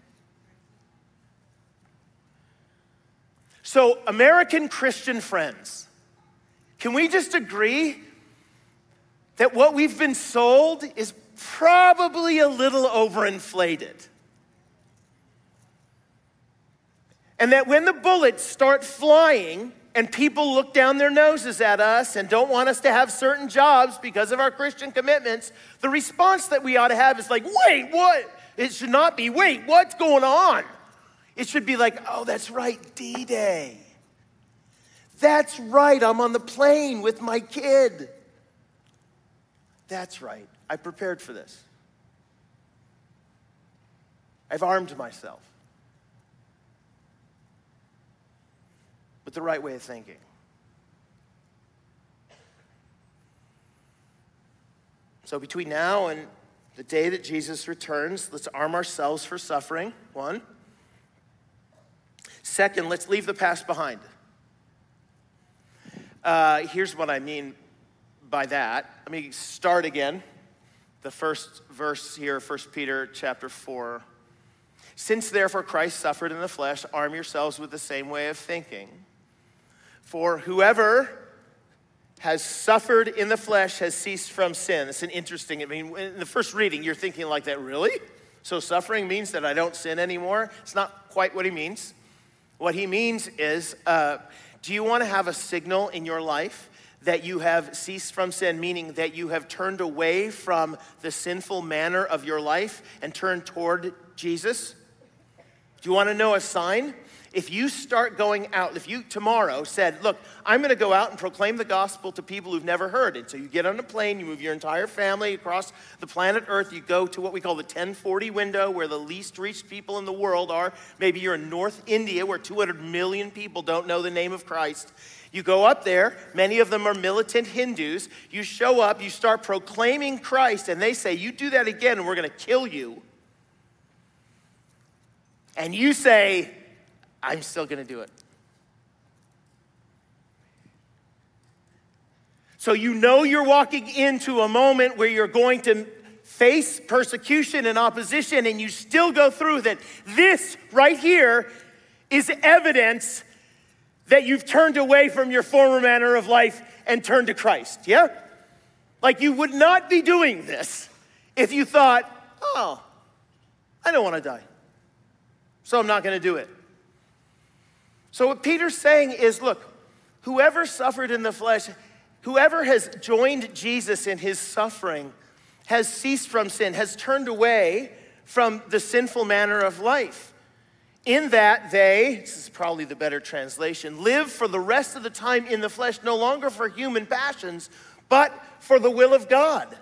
So, American Christian friends, can we just agree that what we've been sold is probably a little overinflated? And that when the bullets start flying and people look down their noses at us and don't want us to have certain jobs because of our Christian commitments, the response that we ought to have is like, wait, what? It should not be, wait, what's going on? It should be like, oh, that's right, D-Day. That's right, I'm on the plane with my kid. That's right, I prepared for this. I've armed myself with the right way of thinking. So between now and the day that Jesus returns, let's arm ourselves for suffering, one. Second, let's leave the past behind. Here's what I mean by that. Let me start again. The first verse here, 1 Peter chapter 4. Since therefore Christ suffered in the flesh, arm yourselves with the same way of thinking. For whoever has suffered in the flesh has ceased from sin. It's an interesting, in the first reading, you're thinking like that, really? So suffering means that I don't sin anymore? It's not quite what he means. What he means is, do you want to have a signal in your life that you have ceased from sin, meaning that you have turned away from the sinful manner of your life and turned toward Jesus? Do you want to know a sign? If you start going out, if you tomorrow said, look, I'm going to go out and proclaim the gospel to people who've never heard it. So you get on a plane, you move your entire family across the planet Earth, you go to what we call the 1040 window, where the least reached people in the world are. Maybe you're in North India, where 200 million people don't know the name of Christ. You go up there, many of them are militant Hindus. You show up, you start proclaiming Christ, and they say, you do that again and we're going to kill you. And you say, I'm still going to do it. So you know you're walking into a moment where you're going to face persecution and opposition, and you still go through that. This right here is evidence that you've turned away from your former manner of life and turned to Christ, yeah? Like you would not be doing this if you thought, oh, I don't want to die, so I'm not going to do it. So what Peter's saying is, look, whoever suffered in the flesh, whoever has joined Jesus in his suffering has ceased from sin, has turned away from the sinful manner of life. In that they, this is probably the better translation, live for the rest of the time in the flesh, no longer for human passions, but for the will of God.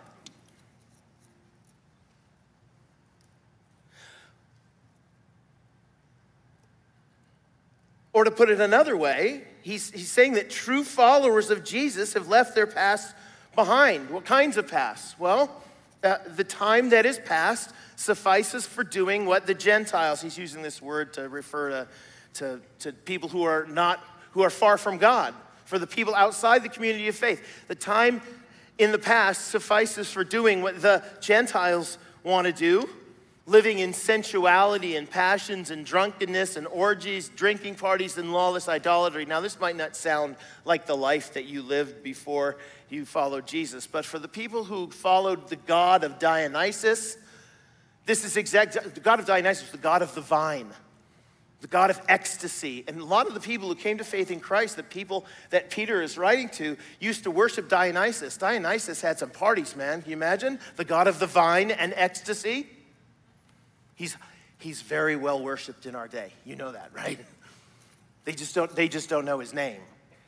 Or to put it another way, he's saying that true followers of Jesus have left their past behind. What kinds of past? Well, the time that is past suffices for doing what the Gentiles, he's using this word to refer to people who are far from God, for the people outside the community of faith. The time in the past suffices for doing what the Gentiles want to do, living in sensuality and passions and drunkenness and orgies, drinking parties and lawless idolatry. Now, this might not sound like the life that you lived before you followed Jesus, but for the people who followed the god of Dionysus, this is the god of Dionysus, the god of the vine, the god of ecstasy. And a lot of the people who came to faith in Christ, the people that Peter is writing to, used to worship Dionysus. Dionysus had some parties, man. Can you imagine? The god of the vine and ecstasy. He's very well worshipped in our day. You know that, right? They just don't know his name.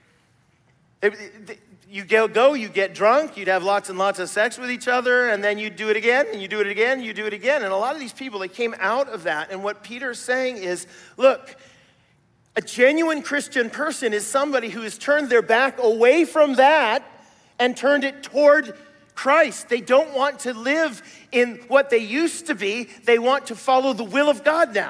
You get drunk, you'd have lots and lots of sex with each other, and then you do it again, and you do it again, you do it again. And a lot of these people, they came out of that. And what Peter's saying is, look, a genuine Christian person is somebody who has turned their back away from that and turned it toward Christ. They don't want to live in what they used to be. They want to follow the will of God now.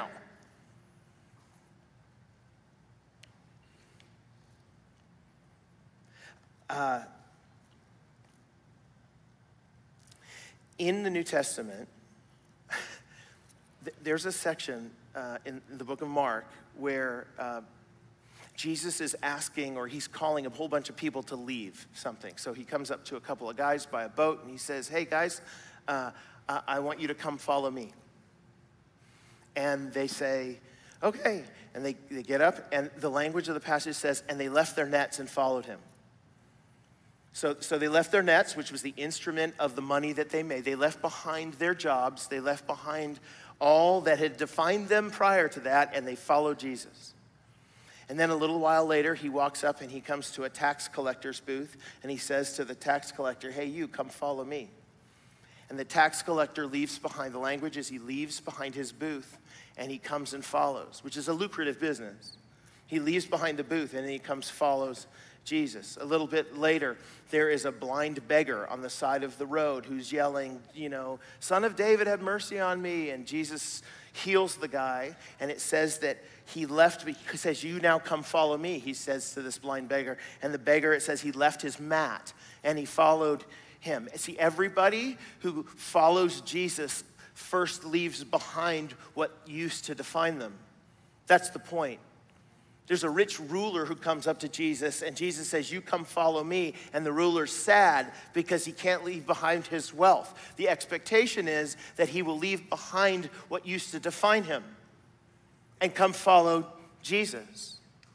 In the New Testament, there's a section in the book of Mark where Jesus is asking, or he's calling a whole bunch of people to leave something. So he comes up to a couple of guys by a boat and he says, hey guys, I want you to come follow me. And they say, okay. And they get up, and the language of the passage says, and they left their nets and followed him. So they left their nets, which was the instrument of the money that they made. They left behind their jobs. They left behind all that had defined them prior to that, and they followed Jesus. And then a little while later, he walks up and he comes to a tax collector's booth, and he says to the tax collector, hey, you, come follow me. And the tax collector leaves behind, the language is he leaves behind his booth, and he comes and follows, which is a lucrative business. He leaves behind the booth, and he comes, follows Jesus. A little bit later, there is a blind beggar on the side of the road who's yelling, Son of David, have mercy on me. And Jesus heals the guy, and it says that he left, he says, you now come follow me, he says to this blind beggar. And the beggar, it says he left his mat, and he followed him. See, everybody who follows Jesus first leaves behind what used to define them. That's the point. There's a rich ruler who comes up to Jesus, and Jesus says, you come follow me. And the ruler's sad because he can't leave behind his wealth. The expectation is that he will leave behind what used to define him and come follow Jesus.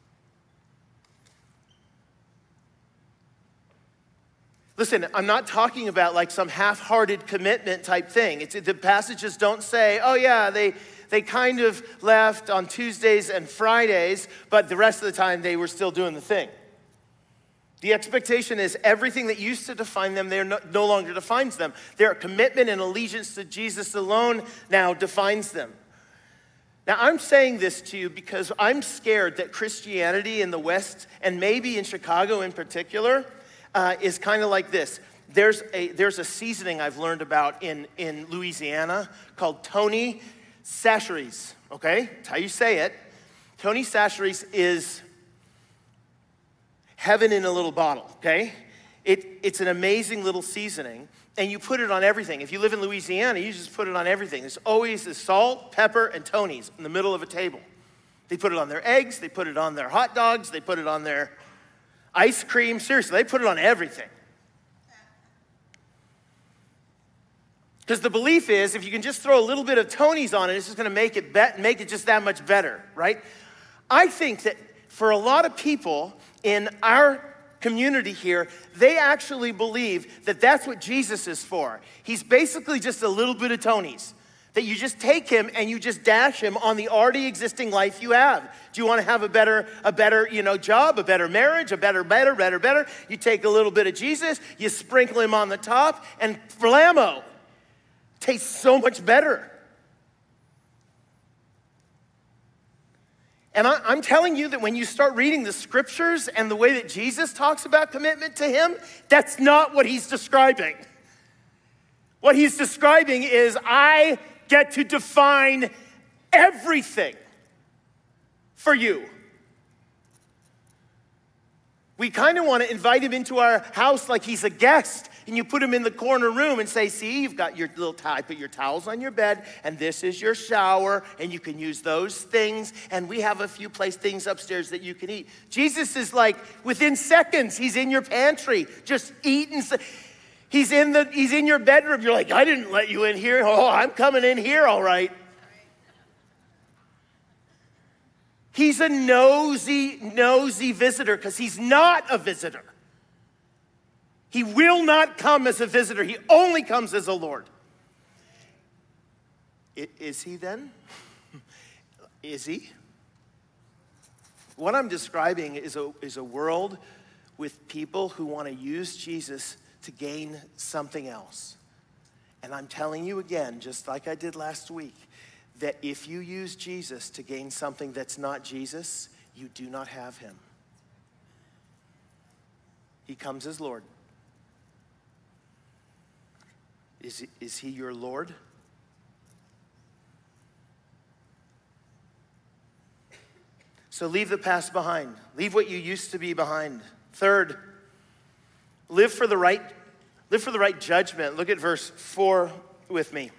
Listen, I'm not talking about like some half-hearted commitment type thing. The passages don't say, oh yeah, they kind of left on Tuesdays and Fridays, but the rest of the time they were still doing the thing. The expectation is everything that used to define them, no longer defines them. Their commitment and allegiance to Jesus alone now defines them. Now, I'm saying this to you because I'm scared that Christianity in the West, and maybe in Chicago in particular, is kind of like this. There's a seasoning I've learned about in Louisiana called Tony Chachere's, okay? That's how you say it. Tony Chachere's is heaven in a little bottle, okay? It's an amazing little seasoning, and you put it on everything. If you live in Louisiana, you just put it on everything. There's always the salt, pepper, and Tony's in the middle of a table. They put it on their eggs, they put it on their hot dogs, they put it on their ice cream. Seriously, they put it on everything. Because the belief is if you can just throw a little bit of Tony's on it, it's just going to make it just that much better, right? I think that for a lot of people in our community here, they actually believe that that's what Jesus is for. He's basically just a little bit of Tony's. That you just take him and you just dash him on the already existing life you have. Do you want to have a better, job, a better marriage, a better? You take a little bit of Jesus, you sprinkle him on the top, and blammo. Tastes so much better. And I'm telling you that when you start reading the scriptures and the way that Jesus talks about commitment to him, that's not what he's describing. What he's describing is, I get to define everything for you. We kind of want to invite him into our house like he's a guest, and you put him in the corner room and say, see, you've got your little towel, put your towels on your bed, and this is your shower, and you can use those things, and we have a few things upstairs that you can eat. Jesus is like, within seconds, he's in your pantry, just eating. He's in your bedroom. You're like, I didn't let you in here. Oh, I'm coming in here, all right. He's a nosy visitor because he's not a visitor. He will not come as a visitor. He only comes as a Lord. Is he then? Is he? What I'm describing is a world with people who want to use Jesus to gain something else. And I'm telling you again, just like I did last week, that if you use Jesus to gain something that's not Jesus, you do not have him. He comes as Lord. Is he your Lord? So leave the past behind. Leave what you used to be behind. Third, live for the right judgment. Look at verse 4 with me.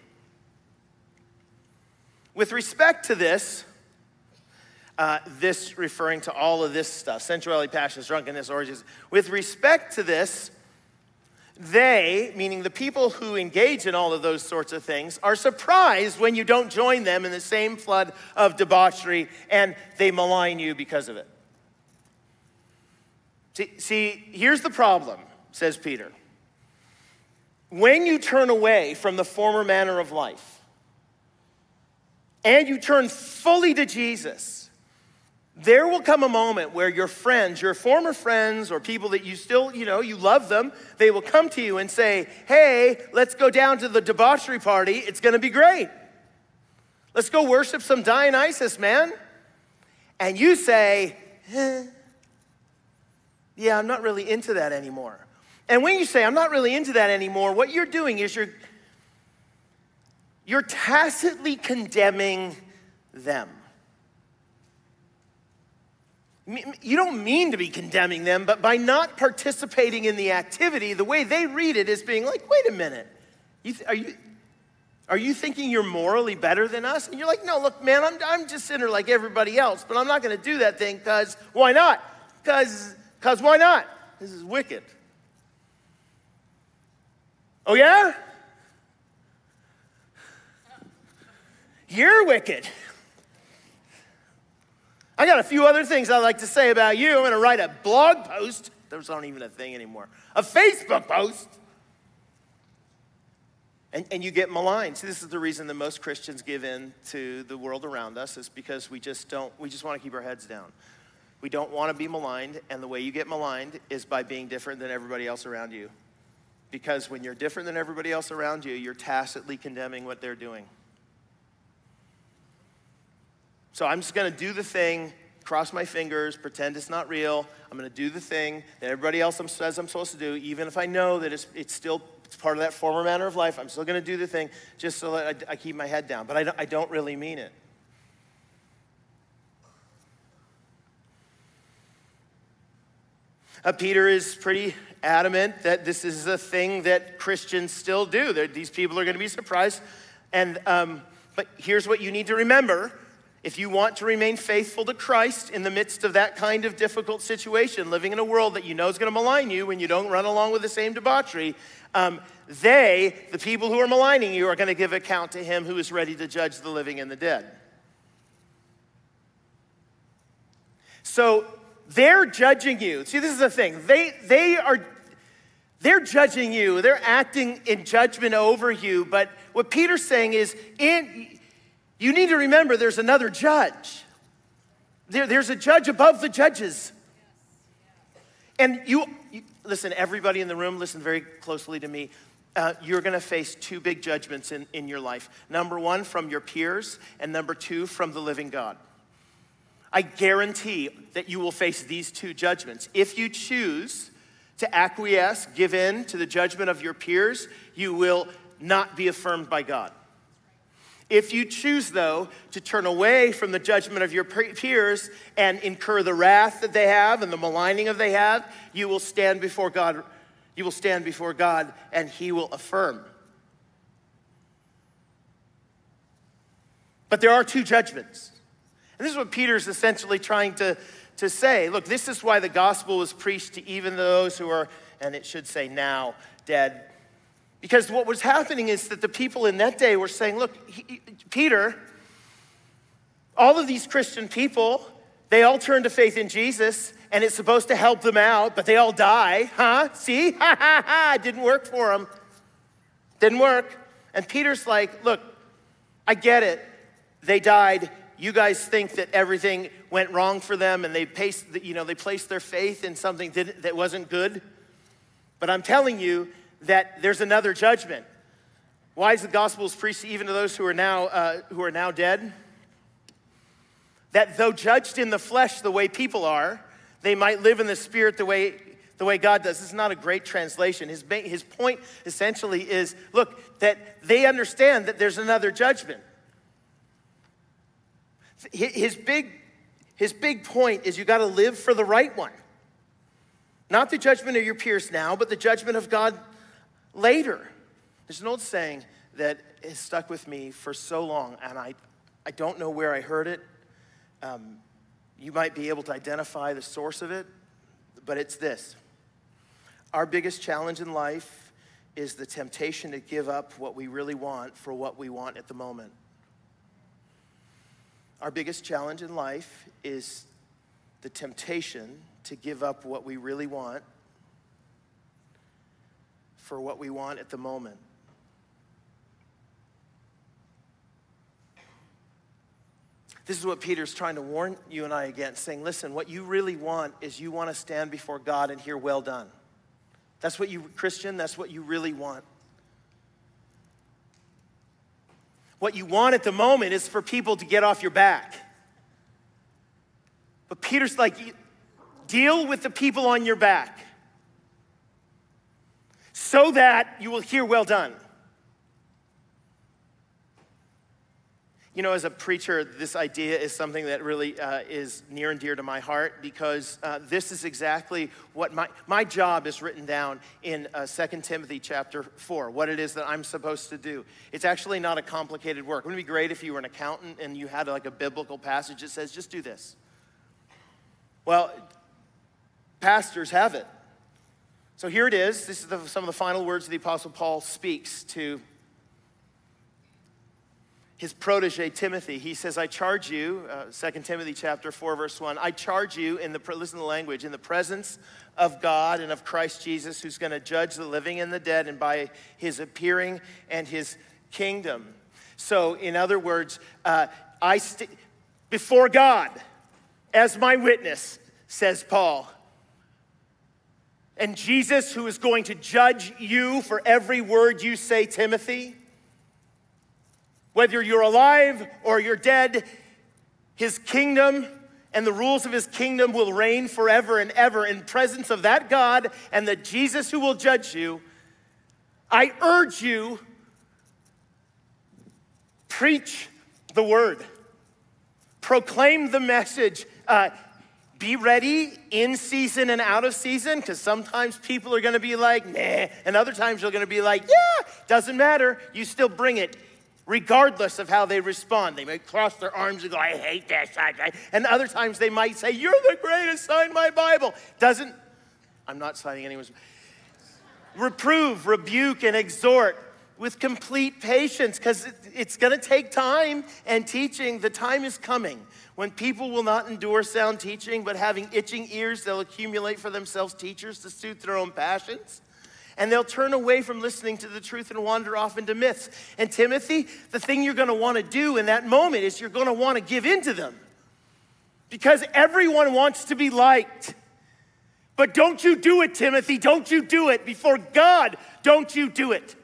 With respect to this referring to all of this stuff, sensuality, passions, drunkenness, orgies. With respect to this, they, meaning the people who engage in all of those sorts of things, are surprised when you don't join them in the same flood of debauchery, and they malign you because of it. See, here's the problem, says Peter. When you turn away from the former manner of life, and you turn fully to Jesus, there will come a moment where your friends, your former friends, or people that you still, you love them, they will come to you and say, hey, let's go down to the debauchery party. It's going to be great. Let's go worship some Dionysus, man. And you say, yeah, I'm not really into that anymore. And when you say, I'm not really into that anymore, what you're doing is you're tacitly condemning them. You don't mean to be condemning them, but by not participating in the activity, the way they read it is being like, wait a minute, are you thinking you're morally better than us? And you're like, no, look, man, I'm just sinner like everybody else, but I'm not going to do that thing because why not? Because why not? This is wicked. Oh yeah? You're wicked. I got a few other things I'd like to say about you. I'm going to write a blog post. Those aren't even a thing anymore. A Facebook post. And you get maligned. See, this is the reason that most Christians give in to the world around us, is because we just want to keep our heads down. We don't want to be maligned, and the way you get maligned is by being different than everybody else around you. Because when you're different than everybody else around you, you're tacitly condemning what they're doing. So I'm just going to do the thing, cross my fingers, pretend it's not real. I'm going to do the thing that everybody else says I'm supposed to do, even if I know that it's part of that former manner of life. I'm still going to do the thing just so that I keep my head down. But I don't really mean it. Peter is pretty adamant that this is a thing that Christians still do. These people are going to be surprised. But here's what you need to remember. If you want to remain faithful to Christ in the midst of that kind of difficult situation, living in a world that you know is going to malign you when you don't run along with the same debauchery, the people who are maligning you, are going to give account to him who is ready to judge the living and the dead. So they're judging you. See, this is the thing. They're judging you. They're acting in judgment over you. But what Peter's saying is, you need to remember there's another judge. There's a judge above the judges. And you listen, everybody in the room, listen very closely to me. You're going to face two big judgments in your life. Number one, from your peers, and number two, from the living God. I guarantee that you will face these two judgments. If you choose to acquiesce, give in to the judgment of your peers, you will not be affirmed by God. If you choose, though, to turn away from the judgment of your peers and incur the wrath that they have and the maligning of they have, you will stand before God. You will stand before God, and he will affirm. But there are two judgments. And this is what Peter's essentially trying to say. Look, this is why the gospel was preached to even those who are, and it should say now, dead. Because what was happening is that the people in that day were saying, look, Peter, all of these Christian people, they all turn to faith in Jesus, and it's supposed to help them out, but they all die. Huh? See? Ha, ha, ha. It didn't work for them. Didn't work. And Peter's like, look, I get it. They died. You guys think that everything went wrong for them and they placed their faith in something that wasn't good. But I'm telling you that there's another judgment. Why is the gospel preached even to those who are now dead? That though judged in the flesh the way people are, they might live in the spirit the way God does. This is not a great translation. His point essentially is, look, that they understand that there's another judgment. His big point is you got to live for the right one. Not the judgment of your peers now, but the judgment of God later. There's an old saying that has stuck with me for so long, and I don't know where I heard it. You might be able to identify the source of it, but it's this. Our biggest challenge in life is the temptation to give up what we really want for what we want at the moment. Our biggest challenge in life is the temptation to give up what we really want for what we want at the moment. This is what Peter's trying to warn you and I against, saying, listen, what you really want is you want to stand before God and hear, well done. That's what you, Christian, that's what you really want. What you want at the moment is for people to get off your back. But Peter's like, deal with the people on your back so that you will hear, well done. You know, as a preacher, this idea is something that really is near and dear to my heart, because this is exactly what my job is written down in 2 Timothy chapter 4, what it is that I'm supposed to do. It's actually not a complicated work. Wouldn't it be great if you were an accountant and you had like a biblical passage that says, just do this? Well, pastors have it. So here it is. This is some of the final words the Apostle Paul speaks to his protege Timothy. He says, I charge you, 2 Timothy chapter 4, verse 1, I charge you listen to the language, in the presence of God and of Christ Jesus, who's going to judge the living and the dead, and by his appearing and his kingdom. So, in other words, before God, as my witness, says Paul, and Jesus, who is going to judge you for every word you say, Timothy, whether you're alive or you're dead, his kingdom and the rules of his kingdom will reign forever and ever in presence of that God and the Jesus who will judge you. I urge you, preach the word. Proclaim the message. Be ready in season and out of season, because sometimes people are going to be like, nah, and other times you're going to be like, yeah, doesn't matter. You still bring it. Regardless of how they respond. They may cross their arms and go, I hate this. And other times they might say, you're the greatest, sign my Bible. I'm not signing anyone's. Reprove, rebuke, and exhort with complete patience, because it's going to take time and teaching. The time is coming when people will not endure sound teaching, but having itching ears, they'll accumulate for themselves teachers to suit their own passions. And they'll turn away from listening to the truth and wander off into myths. And Timothy, the thing you're going to want to do in that moment is you're going to want to give in to them. Because everyone wants to be liked. But don't you do it, Timothy. Don't you do it. Before God, don't you do it.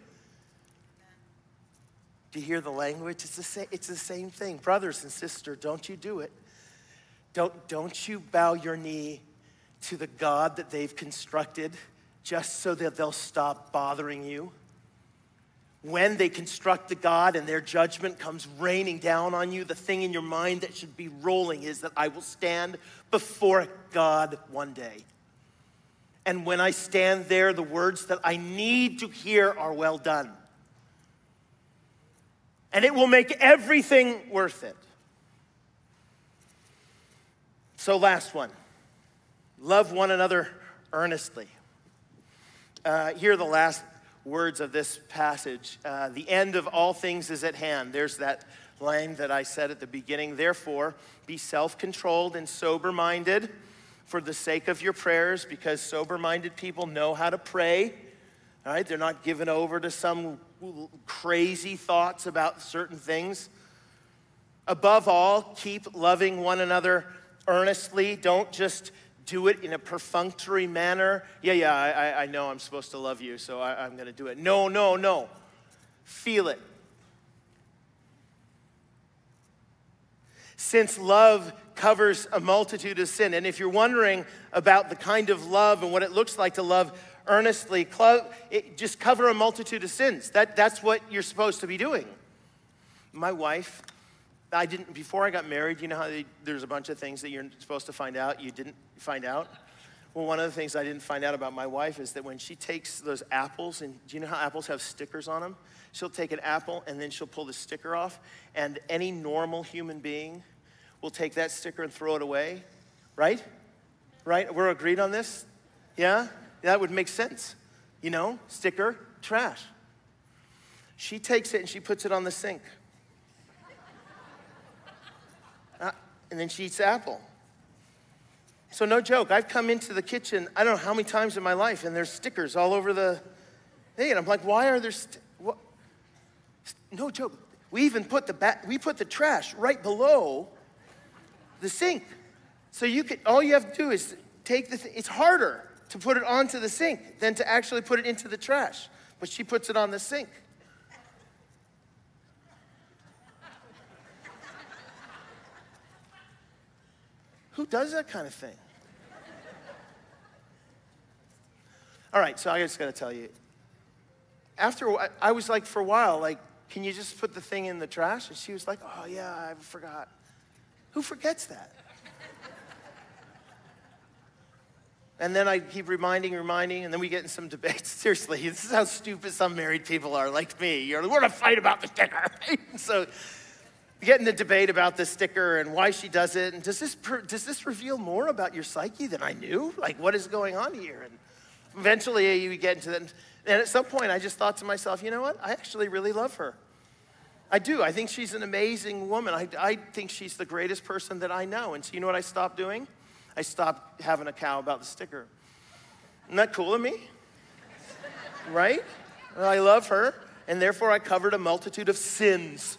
Do you hear the language? It's the same thing. Brothers and sisters, don't you do it. Don't you bow your knee to the God that they've constructed just so that they'll stop bothering you. When they construct the God and their judgment comes raining down on you, the thing in your mind that should be rolling is that I will stand before God one day. And when I stand there, the words that I need to hear are well done. And it will make everything worth it. So last one, love one another earnestly. Here are the last words of this passage. The end of all things is at hand. There's that line that I said at the beginning. Therefore, be self-controlled and sober-minded for the sake of your prayers, because sober-minded people know how to pray. All right, they're not given over to some crazy thoughts about certain things. Above all, keep loving one another earnestly. Don't just do it in a perfunctory manner. I know I'm supposed to love you, so I'm going to do it. No. Feel it. Since love covers a multitude of sin. And if you're wondering about the kind of love and what it looks like to love earnestly, just cover a multitude of sins. That's what you're supposed to be doing. My wife, before I got married, you know how there's a bunch of things that you're supposed to find out you didn't find out? Well, one of the things I didn't find out about my wife is that when she takes those apples, and do you know how apples have stickers on them? She'll take an apple and then she'll pull the sticker off, and any normal human being will take that sticker and throw it away, right? Right? We're agreed on this? Yeah? That would make sense. You know, sticker, trash. She takes it and she puts it on the sink. And then she eats the apple. So no joke, I've come into the kitchen, I don't know how many times in my life, and there's stickers all over the thing. And I'm like, why are there no joke. We even put the trash right below the sink. So all you have to do is take it's harder to put it onto the sink than to actually put it into the trash. But she puts it on the sink. Who does that kind of thing? All right, so I just got to tell you. I was like, for a while, like, can you just put the thing in the trash? And she was like, oh, yeah, I forgot. Who forgets that? And then I keep reminding, and then we get in some debates. Seriously, this is how stupid some married people are, like me. We're going to fight about the sticker. So we get in the debate about the sticker and why she does it. And does this reveal more about your psyche than I knew? Like, what is going on here? And eventually you get into that. And at some point, I just thought to myself, you know what? I actually really love her. I do. I think she's an amazing woman. I think she's the greatest person that I know. And so you know what I stopped doing? I stopped having a cow about the sticker. Isn't that cool of me? Right? Well, I love her, and therefore I covered a multitude of sins.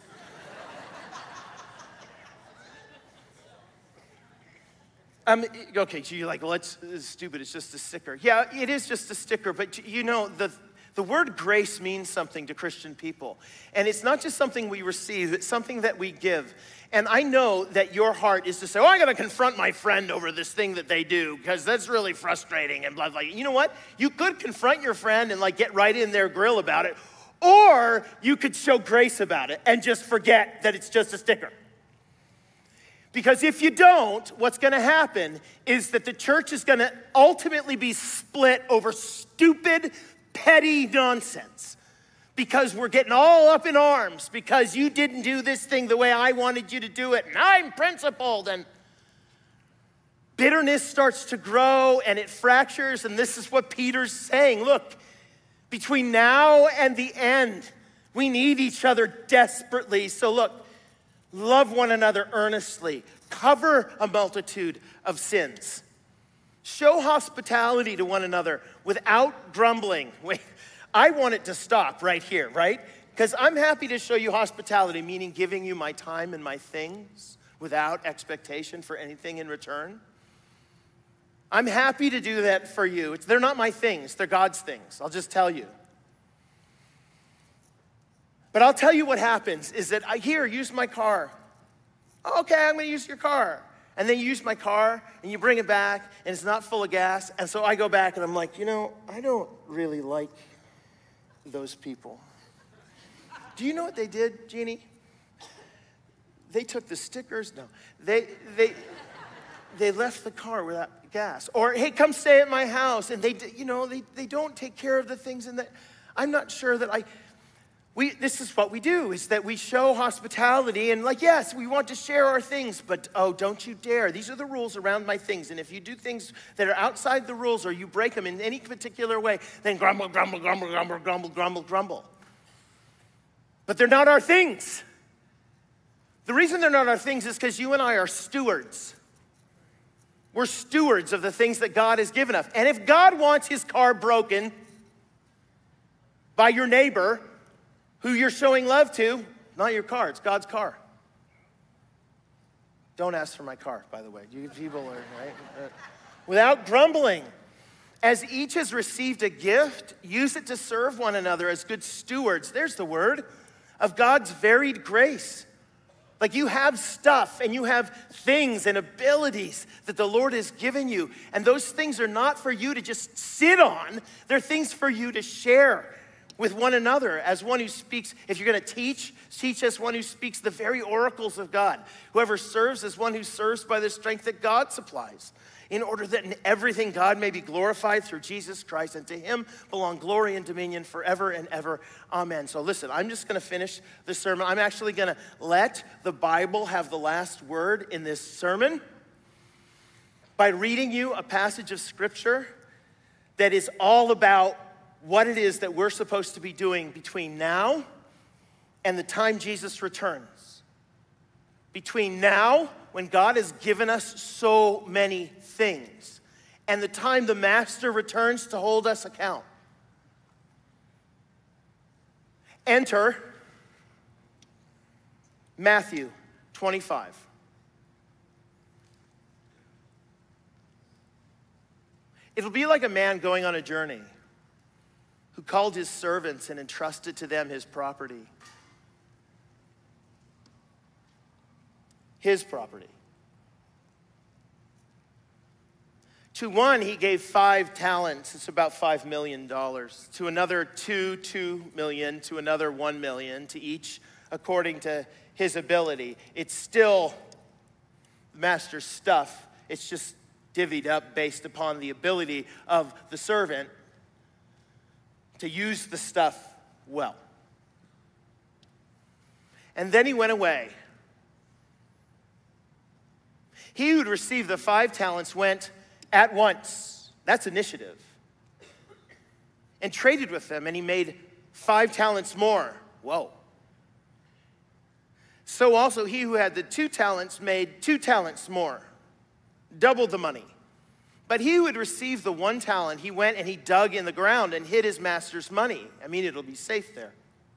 Okay, so you're like, well, it's stupid, it's just a sticker. Yeah, it is just a sticker, but you know, the word grace means something to Christian people. And it's not just something we receive, it's something that we give. And I know that your heart is to say, oh, I'm going to confront my friend over this thing that they do because that's really frustrating and blah, blah. You know what? You could confront your friend and like get right in their grill about it. Or you could show grace about it and just forget that it's just a sticker. Because if you don't, what's going to happen is that the church is going to ultimately be split over stupid, petty nonsense. Because we're getting all up in arms because you didn't do this thing the way I wanted you to do it, and I'm principled, and bitterness starts to grow and it fractures, and this is what Peter's saying. Look, between now and the end, we need each other desperately. So look, love one another earnestly. Cover a multitude of sins. Show hospitality to one another without grumbling. Wait. I want it to stop right here, right? Because I'm happy to show you hospitality, meaning giving you my time and my things without expectation for anything in return. I'm happy to do that for you. They're not my things, they're God's things. I'll just tell you. But I'll tell you what happens is that use my car. Okay, I'm going to use your car. And then you use my car, and you bring it back, and it's not full of gas. And so I go back, and I'm like, I don't really like those people. Do you know what they did, Jeannie? They took the stickers. No, they left the car without gas. Or, hey, come stay at my house. And they don't take care of the things in that. I'm not sure that this is what we do, is that we show hospitality and yes, we want to share our things, but don't you dare. These are the rules around my things. And if you do things that are outside the rules or you break them in any particular way, then grumble, grumble, grumble, grumble, grumble, grumble, grumble. But they're not our things. The reason they're not our things is because you and I are stewards. We're stewards of the things that God has given us. And if God wants his car broken by your neighbor who you're showing love to, not your car, it's God's car. Don't ask for my car, by the way. You people are, right? Without grumbling. As each has received a gift, use it to serve one another as good stewards. There's the word, of God's varied grace. Like you have stuff and you have things and abilities that the Lord has given you. And those things are not for you to just sit on. They're things for you to share with one another. As one who speaks, if you're going to teach as one who speaks the very oracles of God. Whoever serves as one who serves by the strength that God supplies. In order that in everything God may be glorified through Jesus Christ, and to him belong glory and dominion forever and ever. Amen. So listen, I'm just going to finish the sermon. I'm actually going to let the Bible have the last word in this sermon by reading you a passage of scripture that is all about what it is that we're supposed to be doing between now and the time Jesus returns. Between now, when God has given us so many things, and the time the master returns to hold us account. Enter Matthew 25. It'll be like a man going on a journey who called his servants and entrusted to them his property. His property. To one, he gave 5 talents. It's about $5 million. To another, 2 million. To another, 1 million. To each, according to his ability. It's still the master's stuff. It's just divvied up based upon the ability of the servant to use the stuff well. And then he went away. He who'd received the 5 talents went at once. That's initiative. And traded with them, and he made 5 talents more. Whoa. So also he who had the 2 talents made 2 talents more. Doubled the money. But he who had received the 1 talent, he went and he dug in the ground and hid his master's money. I mean, it'll be safe there.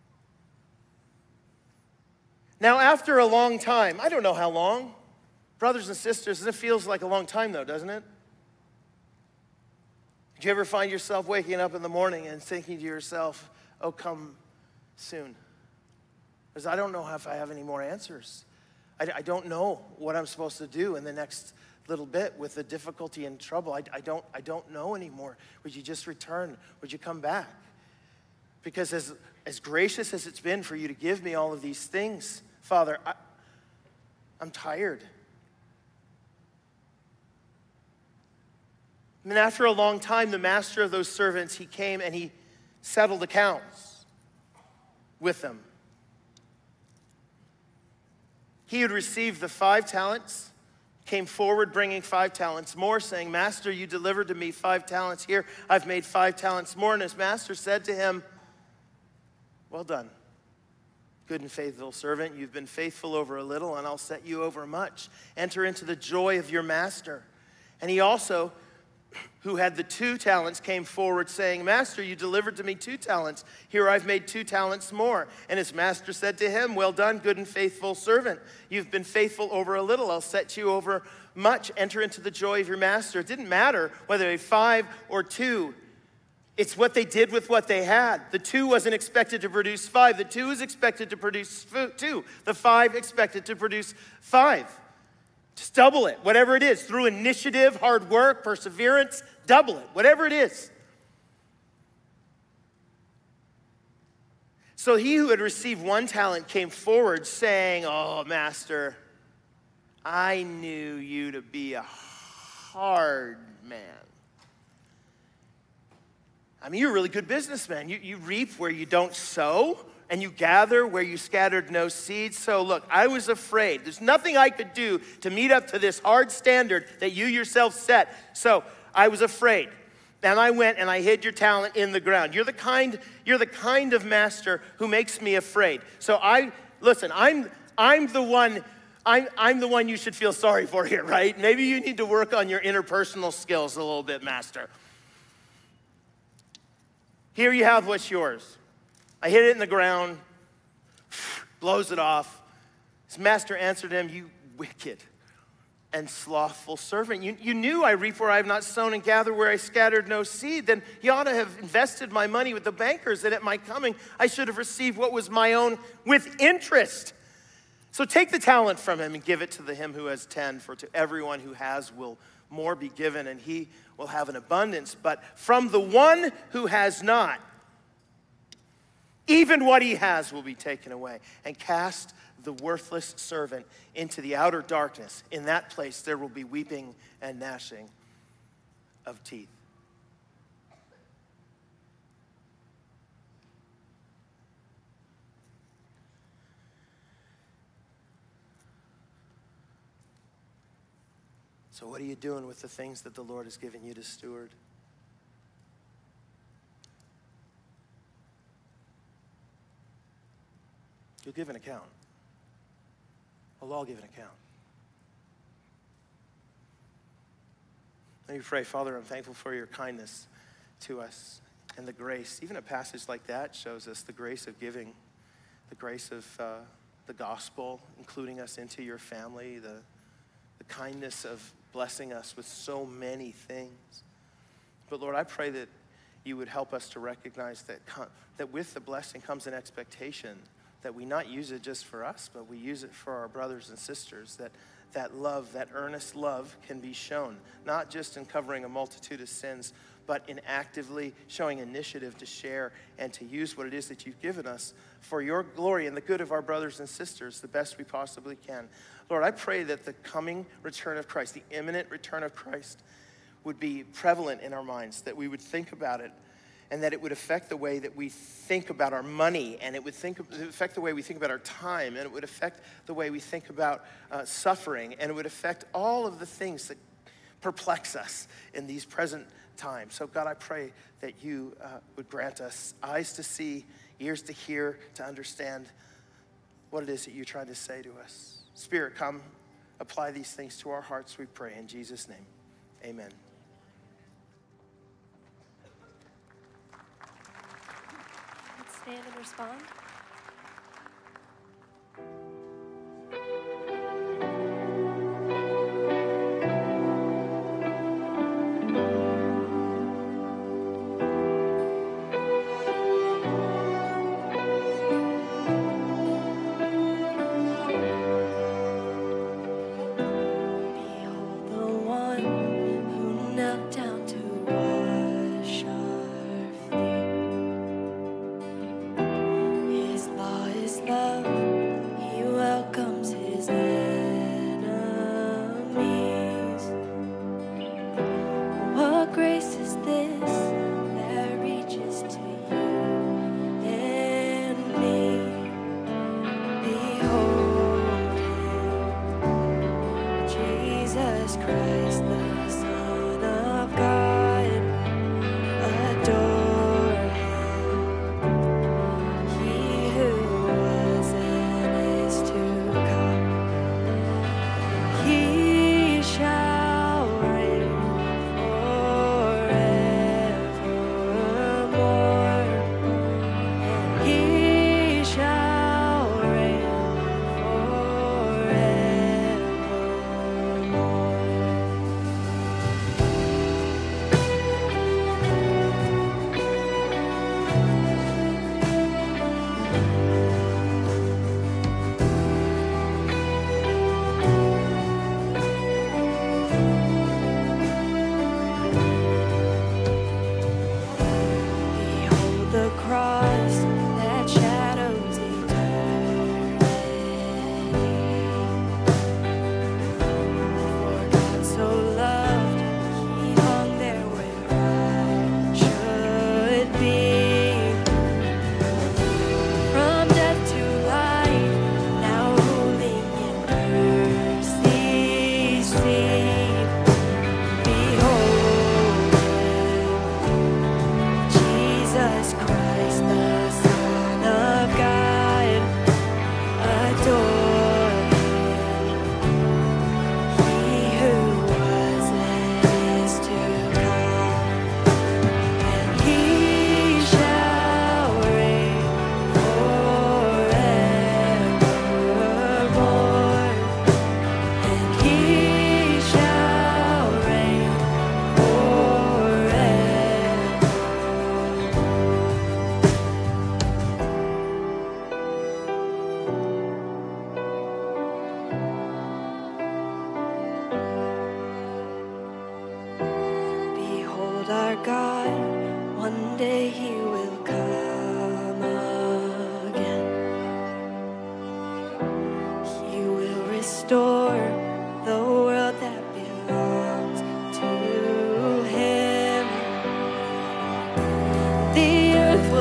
Now, after a long time, I don't know how long, brothers and sisters, it feels like a long time though, doesn't it? Do you ever find yourself waking up in the morning and thinking to yourself, oh, come soon? Because I don't know if I have any more answers. I don't know what I'm supposed to do in the next little bit with the difficulty and trouble. I don't know anymore. Would you just return? Would you come back? Because as gracious as it's been for you to give me all of these things, Father, I'm tired. And then after a long time, the master of those servants, he came and he settled accounts with them. He had received the 5 talents, came forward bringing 5 talents more, saying, Master, you delivered to me 5 talents. Here, I've made 5 talents more. And his master said to him, well done, good and faithful servant. You've been faithful over a little, and I'll set you over much. Enter into the joy of your master. And he also, who had the 2 talents, came forward saying, Master, you delivered to me 2 talents. Here I've made 2 talents more. And his master said to him, well done, good and faithful servant. You've been faithful over a little. I'll set you over much. Enter into the joy of your master. It didn't matter whether they had 5 or 2. It's what they did with what they had. The 2 wasn't expected to produce 5. The 2 was expected to produce 2. The 5 expected to produce 5. Just double it, whatever it is, through initiative, hard work, perseverance, double it, whatever it is. So he who had received 1 talent came forward saying, "Oh, master, I knew you to be a hard man. I mean, you're a really good businessman. You reap where you don't sow, and you gather where you scattered no seed. So look, I was afraid. There's nothing I could do to meet up to this hard standard that you yourself set. So I was afraid. And I went and I hid your talent in the ground. You're the kind of master who makes me afraid. So I'm the one you should feel sorry for here, right? Maybe you need to work on your interpersonal skills a little bit, master. Here you have what's yours." I hid it in the ground, blows it off. His master answered him, "You wicked and slothful servant. You knew I reap where I have not sown and gather where I scattered no seed. Then you ought to have invested my money with the bankers, and at my coming I should have received what was my own with interest. So take the talent from him and give it to him who has 10, for to everyone who has will more be given, and he will have an abundance. But from the one who has not, even what he has will be taken away. And cast the worthless servant into the outer darkness. In that place there will be weeping and gnashing of teeth." So what are you doing with the things that the Lord has given you to steward? You'll give an account. We'll all give an account. Let me pray. Father, I'm thankful for your kindness to us and the grace. Even a passage like that shows us the grace of giving, the grace of the gospel, including us into your family, the kindness of blessing us with so many things. But Lord, I pray that you would help us to recognize that with the blessing comes an expectation that we not use it just for us, but we use it for our brothers and sisters, that love, that earnest love can be shown, not just in covering a multitude of sins, but in actively showing initiative to share and to use what it is that you've given us for your glory and the good of our brothers and sisters the best we possibly can. Lord, I pray that the coming return of Christ, the imminent return of Christ, would be prevalent in our minds, that we would think about it, and that it would affect the way that we think about our money, and it would affect the way we think about our time, and it would affect the way we think about suffering, and it would affect all of the things that perplex us in these present times. So God, I pray that you would grant us eyes to see, ears to hear, to understand what it is that you're trying to say to us. Spirit, come, apply these things to our hearts, we pray in Jesus' name. Amen. Let's stand and respond.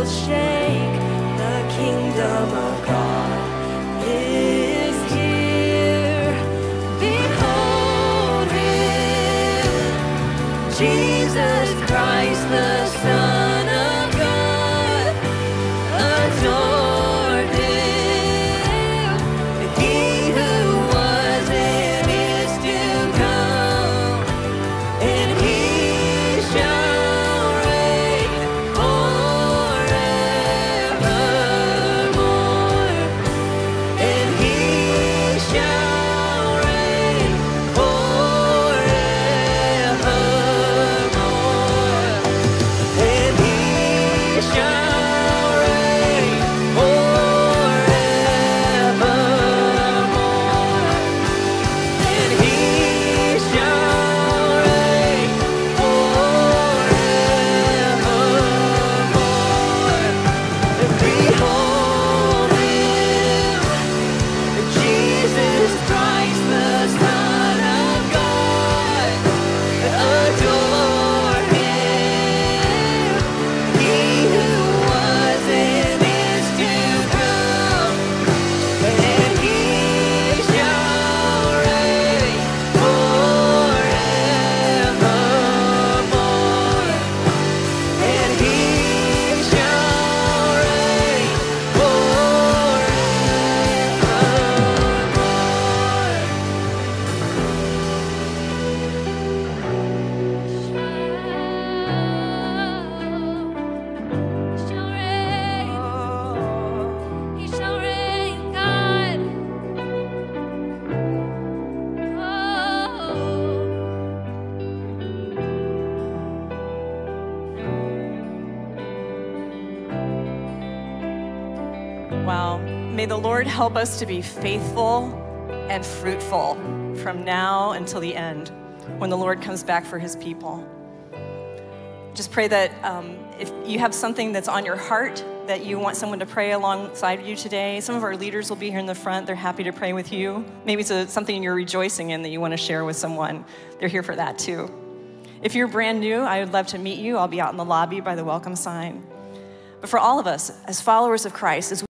will shake. The kingdom of God is here. Behold him, Jesus Christ, the Son of God. Adore him, he who was and is to come, and he shall reign forevermore, and he shall reign forevermore, and he shall reign forevermore, and he shall reign forevermore. And behold him, Jesus Christ, the Son of God. Adore him, he who was and is to come, and he shall reign forevermore, and he shall reign forevermore. He shall reign, God. Wow. May the Lord help us to be faithful and fruitful from now until the end, when the Lord comes back for his people. Just pray that if you have something that's on your heart that you want someone to pray alongside you today, some of our leaders will be here in the front. They're happy to pray with you. Maybe it's something you're rejoicing in that you want to share with someone. They're here for that too. If you're brand new, I would love to meet you. I'll be out in the lobby by the welcome sign. But for all of us, as followers of Christ, as